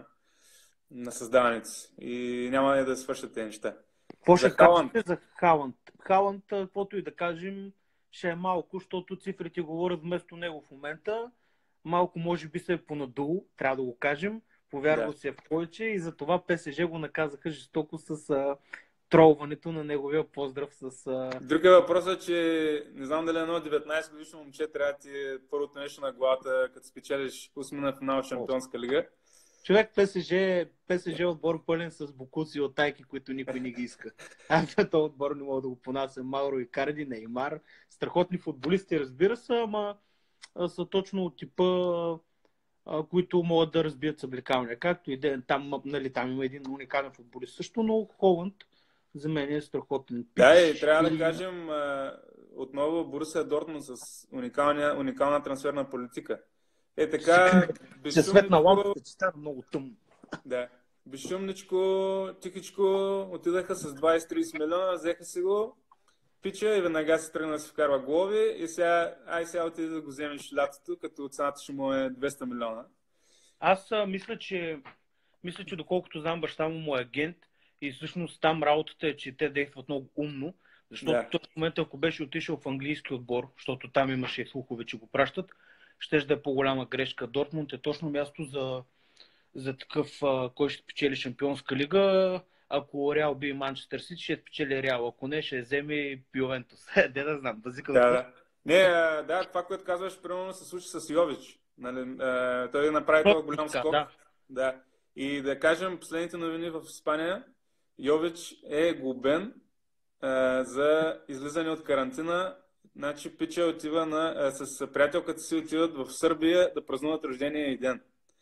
на създаването си. И няма да свършат тези неща. Какво ще кажете за Халанд? Халанд, каквото и да кажем, ще е малко, защото цифрите говорят вместо него в момента. Малко може би се е понадул, трябва да го кажем. Повярвал се в повече и затова ПСЖ го наказаха жестоко с тролването на неговия поздрав с... Другия въпрос е, че не знам дали едно 19 годишно момче трябва да ти е първото нещо на главата, като спечелиш осмина финал в Шампионска лига. Човек, ПСЖ е отбор пълен с бокуци от тайки, които никой не ги иска. Аз този отбор не мога да го понася. Мауро Икарди, Неймар, страхотни футболисти, разбира се, ама са точно от типа, които могат да разбият съблекалния. Както и да там, нали, там има един уникален футболист също, но Холанд за мен е страхотен пич. Да, и трябва да кажем отново Борусия Дортмунд с уникална трансферна политика. Е така, безшумничко... че става много тъмно. Да. Безшумничко, тихичко, отидаха с 20-30 милиона, взеха си го, пича и веднага се тръгна да си вкарва глави и сега отиде да го вземеш лятото, като цената ще му е 200 милиона. Аз мисля, че доколкото знам, баща му е агент и всъщност там работата е, че те действат много умно, защото в момента, ако беше отишъл в английски отбор, защото там имаше слухове, че го пращат, щеше да е по-голяма грешка. Дортмунд е точно място за такъв, кой ще спечели Шампионска лига. Ако Реал би Манчестър Сити, ще спечели Реал. Ако не, ще вземе Ювентус. Де да знам, базика да. Това, което казваш, примерно се случи с Йович. Нали, той направи това голям скок. Да. И да кажем, последните новини в Испания, Йович е глобен за излизане от карантина. Значи пича отива с приятелката си отиват в Сърбия да празнуват рождения ден.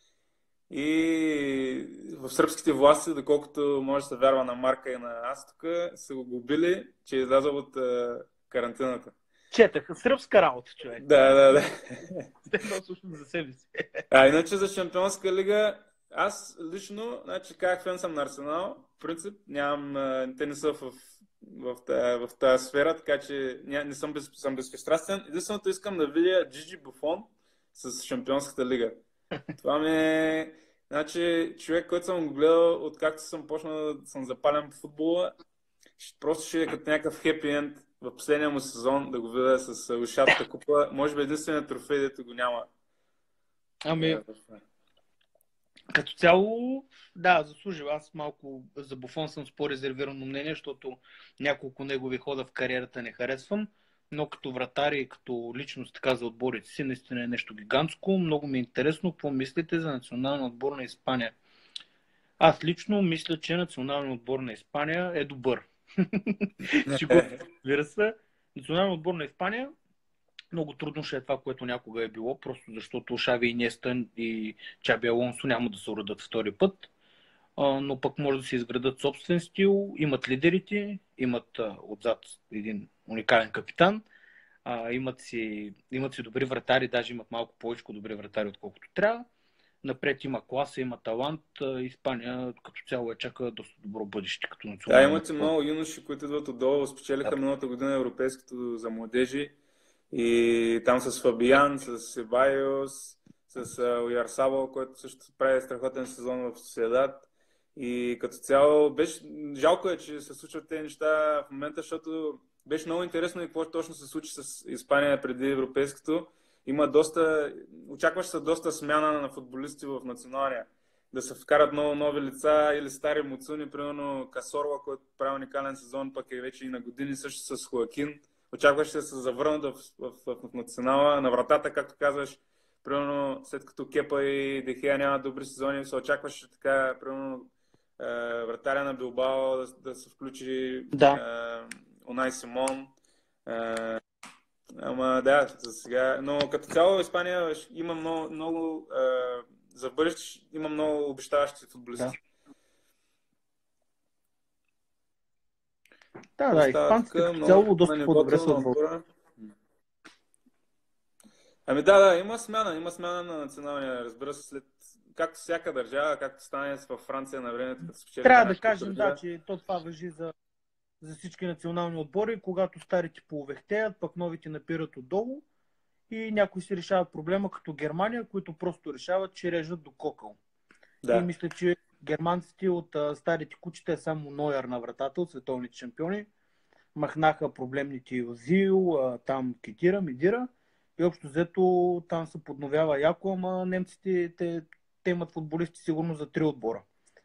И в сръбските власти, доколкото може да се вярва на Марка и на аз тук, са го губили, че е излязъл от карантината. Четаха сръбска работа, човек. Да. Те слушам за себе си. Иначе за Шампионска лига, аз лично, значи как фен съм на Арсенал, в принцип, те не са в тази сфера, така че не съм безпристрастен. Единственото искам да видя Джиджи Буфон с Шампионската лига. Това ми е... Значи, човек, който съм го гледал, откакто съм почнал да съм запален по футбола, просто ще е като някакъв хепи енд в последния му сезон да го видя с Ушатата купа. Може би единственият трофей, дето го няма. Като цяло, да, заслужил. Аз малко за Буфон съм с по-резервирано мнение, защото няколко негови хода в кариерата не харесвам, но като вратар и като личност така за отборите си, наистина е нещо гигантско. Много ми е интересно какво мислите за националния отбор на Испания. Аз лично мисля, че националният отбор на Испания е добър. Разбира се, националният отбор на Испания много трудно ще е това, което някога е било, просто защото Шави и Нестън и Чаби Алонсо няма да се уредат втори път, но пък може да се изградат собствен стил, имат лидерите, имат отзад един уникален капитан, имат си добри вратари, даже имат малко повече добри вратари, отколкото трябва. Напред има класа, има талант. Испания като цяло чака доста добро бъдеще като национално. Да, имате много юноши, които идват отдолу, спечелиха миналата година европейското за младежи. И там с Фабиян, с Себайос, с Уярсабал, който също прави страхотен сезон в Соседат. И като цяло жалко е, че се случват тези неща в момента, защото беше много интересно и какво точно се случи с Испания преди европейското. Очакваше се доста смяна на футболисти в националния. Да се вкарат много нови лица или стари муцуни, примерно Касорла, който прави уникален сезон, пък е вече и на години също с Хоакин. Очакваше се да се завърнат в национала на вратата, както казваш. Примерно, след като Кепа и Дехея нямат добри сезони, се очакваше така, примерно, вратаря на Билбао да се включи Унай Симон. Ама да, за сега. Но като цяло Испания има много за бъдеще има много обещаващи футболисти. Да, испанците като цяло доста по-добре са отбора. Ами да, има смяна на националния, разбира се, както всяка държава, както стане във Франция на времето, като спечели. Трябва да кажем, че това важи за всички национални отбори, когато старите поувехтеят, пък новите напират отдолу и някои си решават проблема, като Германия, които просто решават, че режат до кокъл. Да. И мисля, че германците от старите кучета е само Нойер на вратата от световните шампиони. Махнаха проблемните Озил, там Кетира, Медира и общо взето там се подновява яко, ама немците те имат футболисти сигурно за 3 отбора.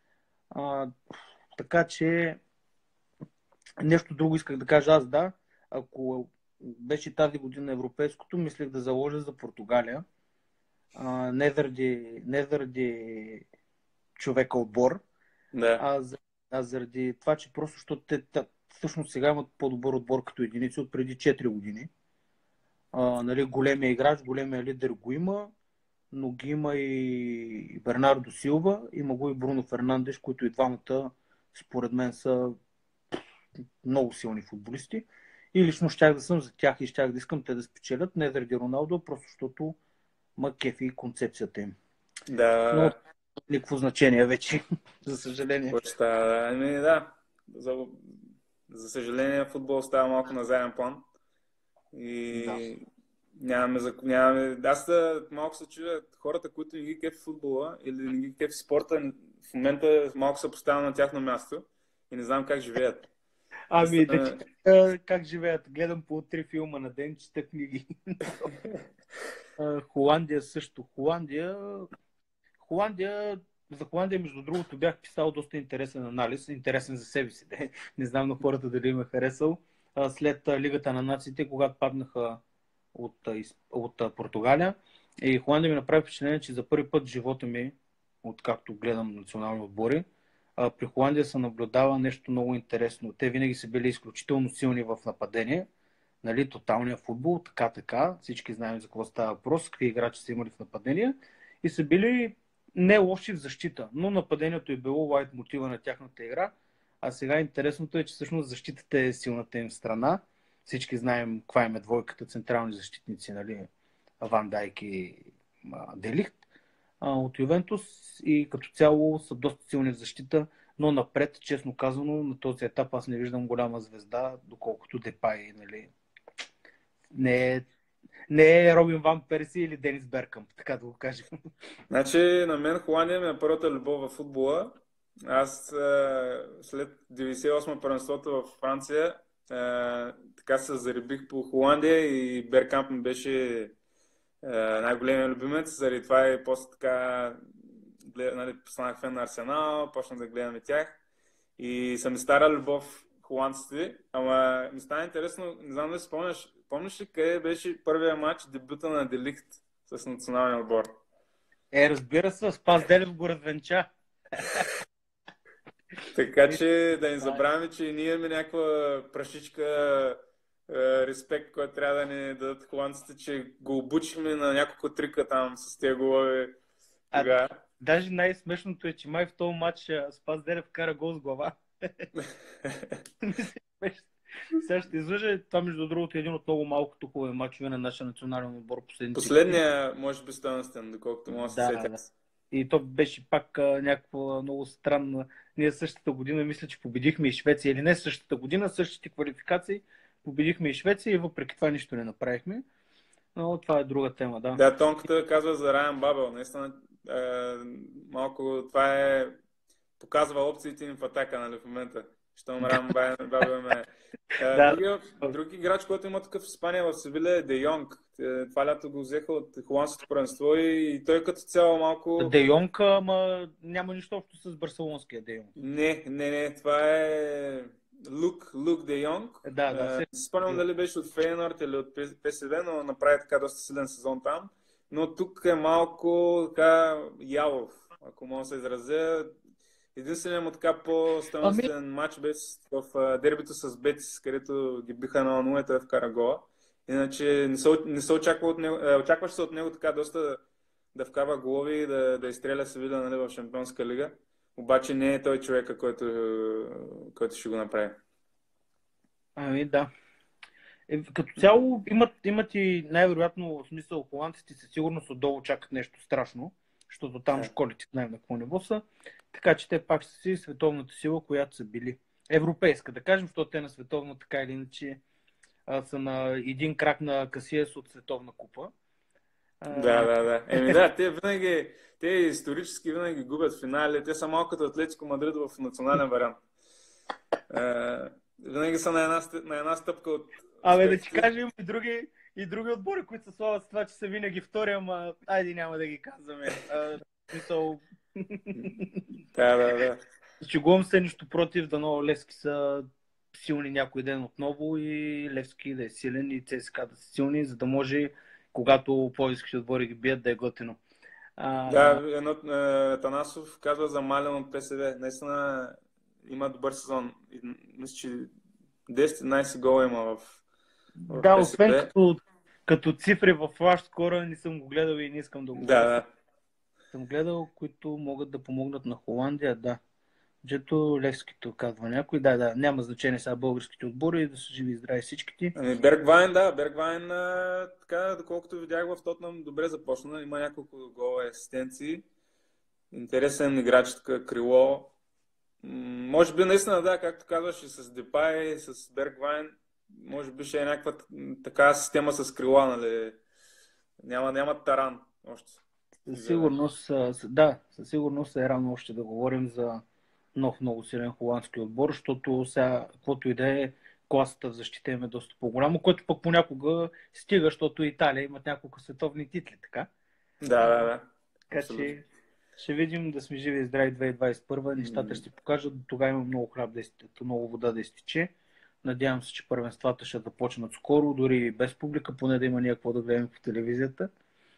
Така че нещо друго исках да кажа аз, ако беше тази година европейското, мислех да заложа за Португалия. Не заради човека отбор, а заради това, че просто, защото те всъщност сега имат по-добър отбор като единици от преди 4 години. Нали, големия играч, големия лидер го има, но ги има и Бернардо Силва, има го и Бруно Фернандеш, които и двамата според мен са много силни футболисти. И лично щях да съм за тях и щях да искам те да спечелят, не заради Роналдо, просто защото ма кефи и концепцията им. Да. Но никакво значение вече, за съжаление. За съжаление футбол става малко на заден план. И нямаме. Аз малко се чудя хората, които не ги кефи футбола или не ги кефи спорта, в момента малко се поставям на тяхно място и не знам как живеят. Ами, как живеят? Гледам по 3 филма на ден, чета книги. Холандия също. За Холандия, между другото, бях писал доста интересен анализ. Интересен за себе си. Не знам на хората дали им е харесал. След Лигата на нациите, когато паднаха от Португалия. И Холандия ми направи впечатление, че за първи път в живота ми, откакто гледам национални отбори, при Холандия се наблюдава нещо много интересно. Те винаги са били изключително силни в нападение. Нали, тоталния футбол, така. Всички знаем за какво става въпрос, какви играчи са имали в нападение. И са били не лоши в защита, но нападението е било лайт мотива на тяхната игра. А сега интересното е, че всъщност защитата е силната им страна. Всички знаем каква им е двойката централни защитници, нали, Ван Дайк и Де Лихт от Ювентус и като цяло са доста силни в защита, но напред, честно казано, на този етап аз не виждам голяма звезда, доколкото Депай, нали, не е Робин Ван Перси или Денис Беркъмп, така да го кажем. Значи, на мен Холандия ми е първата любов в футбола. Аз след 98 първенството в Франция така се заребих по Холандия и Беркамп ми беше най-големия любимец. Заради това и после така станах фен на Арсенал, почнах да гледам и тях. И съм и стара любов холандците. Ама ми стана интересно, не знам да си спомняш. Помниш ли къде беше първия матч, дебюта на Делихт с националния отбор? Разбира се, Спас Делев го развенча. Така че да не забравяме, че ние имаме някаква прашичка респект, който трябва да ни дадат холандците, че го обучихме на няколко трика там с тези голове. Даже най-смешното е, че май в този матч Спас Делев кара гол с глава. Сега ще излъжа, това между другото е един от много малкото хубави матчове на нашия национален отбор. Последния може би стойностен, доколкото може да се сетя. И то беше пак някаква много странна. Ние същата година мисля, че победихме и Швеция. Или не същата година, същите квалификации. Победихме и Швеция и въпреки това нищо не направихме. Но това е друга тема, да. Да, Тонката казва за Райан Бабел. Наистина малко това показва опциите им в атака, нали, в момента. Щом Рам бабе ме. Да, Друг играч, който има такъв в Испания в Севиля е Де Йонг. Това лято го взеха от холандското първенство и той като цяло малко... Де Йонг, ама няма нищо общо с барселонския Де Йонг. Не, това е Лук Де Йонг. Да. Не спомням дали беше от Фейнорд или от ПСВ, но направи така доста силен сезон там. Но тук е малко така ялов, ако мога да се изразя. Единственият му така по-стойностен матч беше в дербито с Бетис, където ги биха на 0 и той вкара гола. Иначе не се очаква от него, очакваше се от него така доста да вкарва голови и да изстреля Севиля, нали, в Шампионска лига. Обаче не е той човека, който ще го направи. Ами да. Като цяло имат и най-вероятно в смисъл холандците със сигурност отдолу чакат нещо страшно, защото там школите знаем на какво ниво са, така че те пак са си световната сила, която са били. Европейска, да кажем, защото те на световна така или иначе са на един крак на Касиес от световна купа. Да, те исторически винаги губят финали, те са малко като Атлетико Мадрид в национален вариант. Винаги са на една стъпка от... Да ти кажем и други отбори, които са славят с това, че са винаги втори, ама айде няма да ги казваме. Да. Шегувам се, нищо против, дано Левски са силни някой ден отново и Левски да е силен и ЦСКА да са силни, за да може, когато по-високите отбори ги бият, да е готино. Танасов казва за Мален от ПСВ. Наистина има добър сезон. Мисля, че 10-11 гола има в да, ПСВ. Освен като цифри в флаш скоро не съм го гледал и не искам да го гледам. Съм гледал, които могат да помогнат на Холандия, да. Джето Левскито казва някой. Да, няма значение сега българските отбори, да са живи и здрави всичките. Бергвайн, така, доколкото видях в Тотнам, добре започна. Има няколко гола и асистенции. Интересен играч, така, крило. Може би наистина, да, както казваш, и с Депай, и с Бергвайн, може би ще е някаква така система с крила, нали? Няма таран още. Със сигурност е рано още да говорим за нов много силен холандски отбор, защото сега, каквото и да е, класата в защита им е доста по-голямо, което пък понякога стига, защото Италия имат няколко световни титли, така? Да. Така че ще видим да сме живи и здрави 2021, нещата ще покажат, до тогава има много хляб много вода да изтече. Надявам се, че първенствата ще започнат скоро, дори без публика, поне да има някакво да гледаме по телевизията.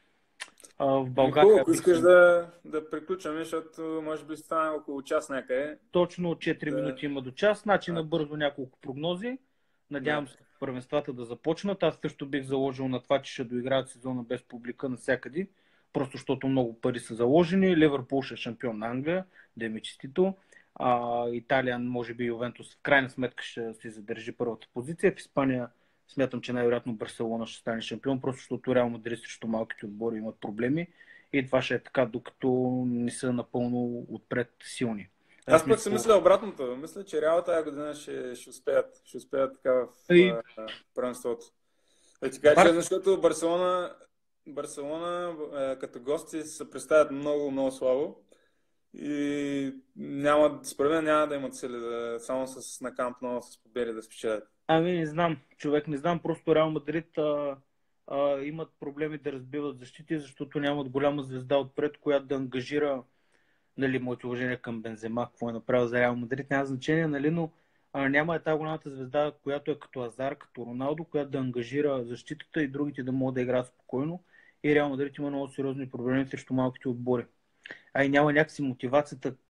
В България... Ако искаш да приключваме, защото може би стане около час някъде. Точно 4 минути има до час, значи набързо няколко прогнози. Надявам се първенствата да започнат. Аз също бих заложил на това, че ще доиграят сезона без публика навсякъде, просто защото много пари са заложени. Ливърпул ще е шампион на Англия, да ми честито. Италия, може би Ювентус, в крайна сметка ще си задържи първата позиция. В Испания смятам, че най-вероятно Барселона ще стане шампион, просто защото Реал Мадрид срещу малките отбори имат проблеми. И това ще е така, докато не са напълно отпред силни. Аз пък си мисля обратното. Мисля, че Реал тази година ще успеят. Ще успеят така в първенството. Да ти кажа, защото Барселона като гости се представят много, много слабо. И според мен няма да имат сили само на Камп Ноу с победи да спечелят. Не знам, не знам, просто Реал Мадрид имат проблеми да разбиват защити, защото нямат голяма звезда отпред, която да ангажира, нали, моето уважение към Бензема, какво е направил за Реал Мадрид, няма значение, нали, но няма тази голямата звезда, която е като Азар, като Роналдо, която да ангажира защитата и другите да могат да играят спокойно. И Реал Мадрид има много сериозни проблеми срещу малките отбори. И няма някакси мотивацията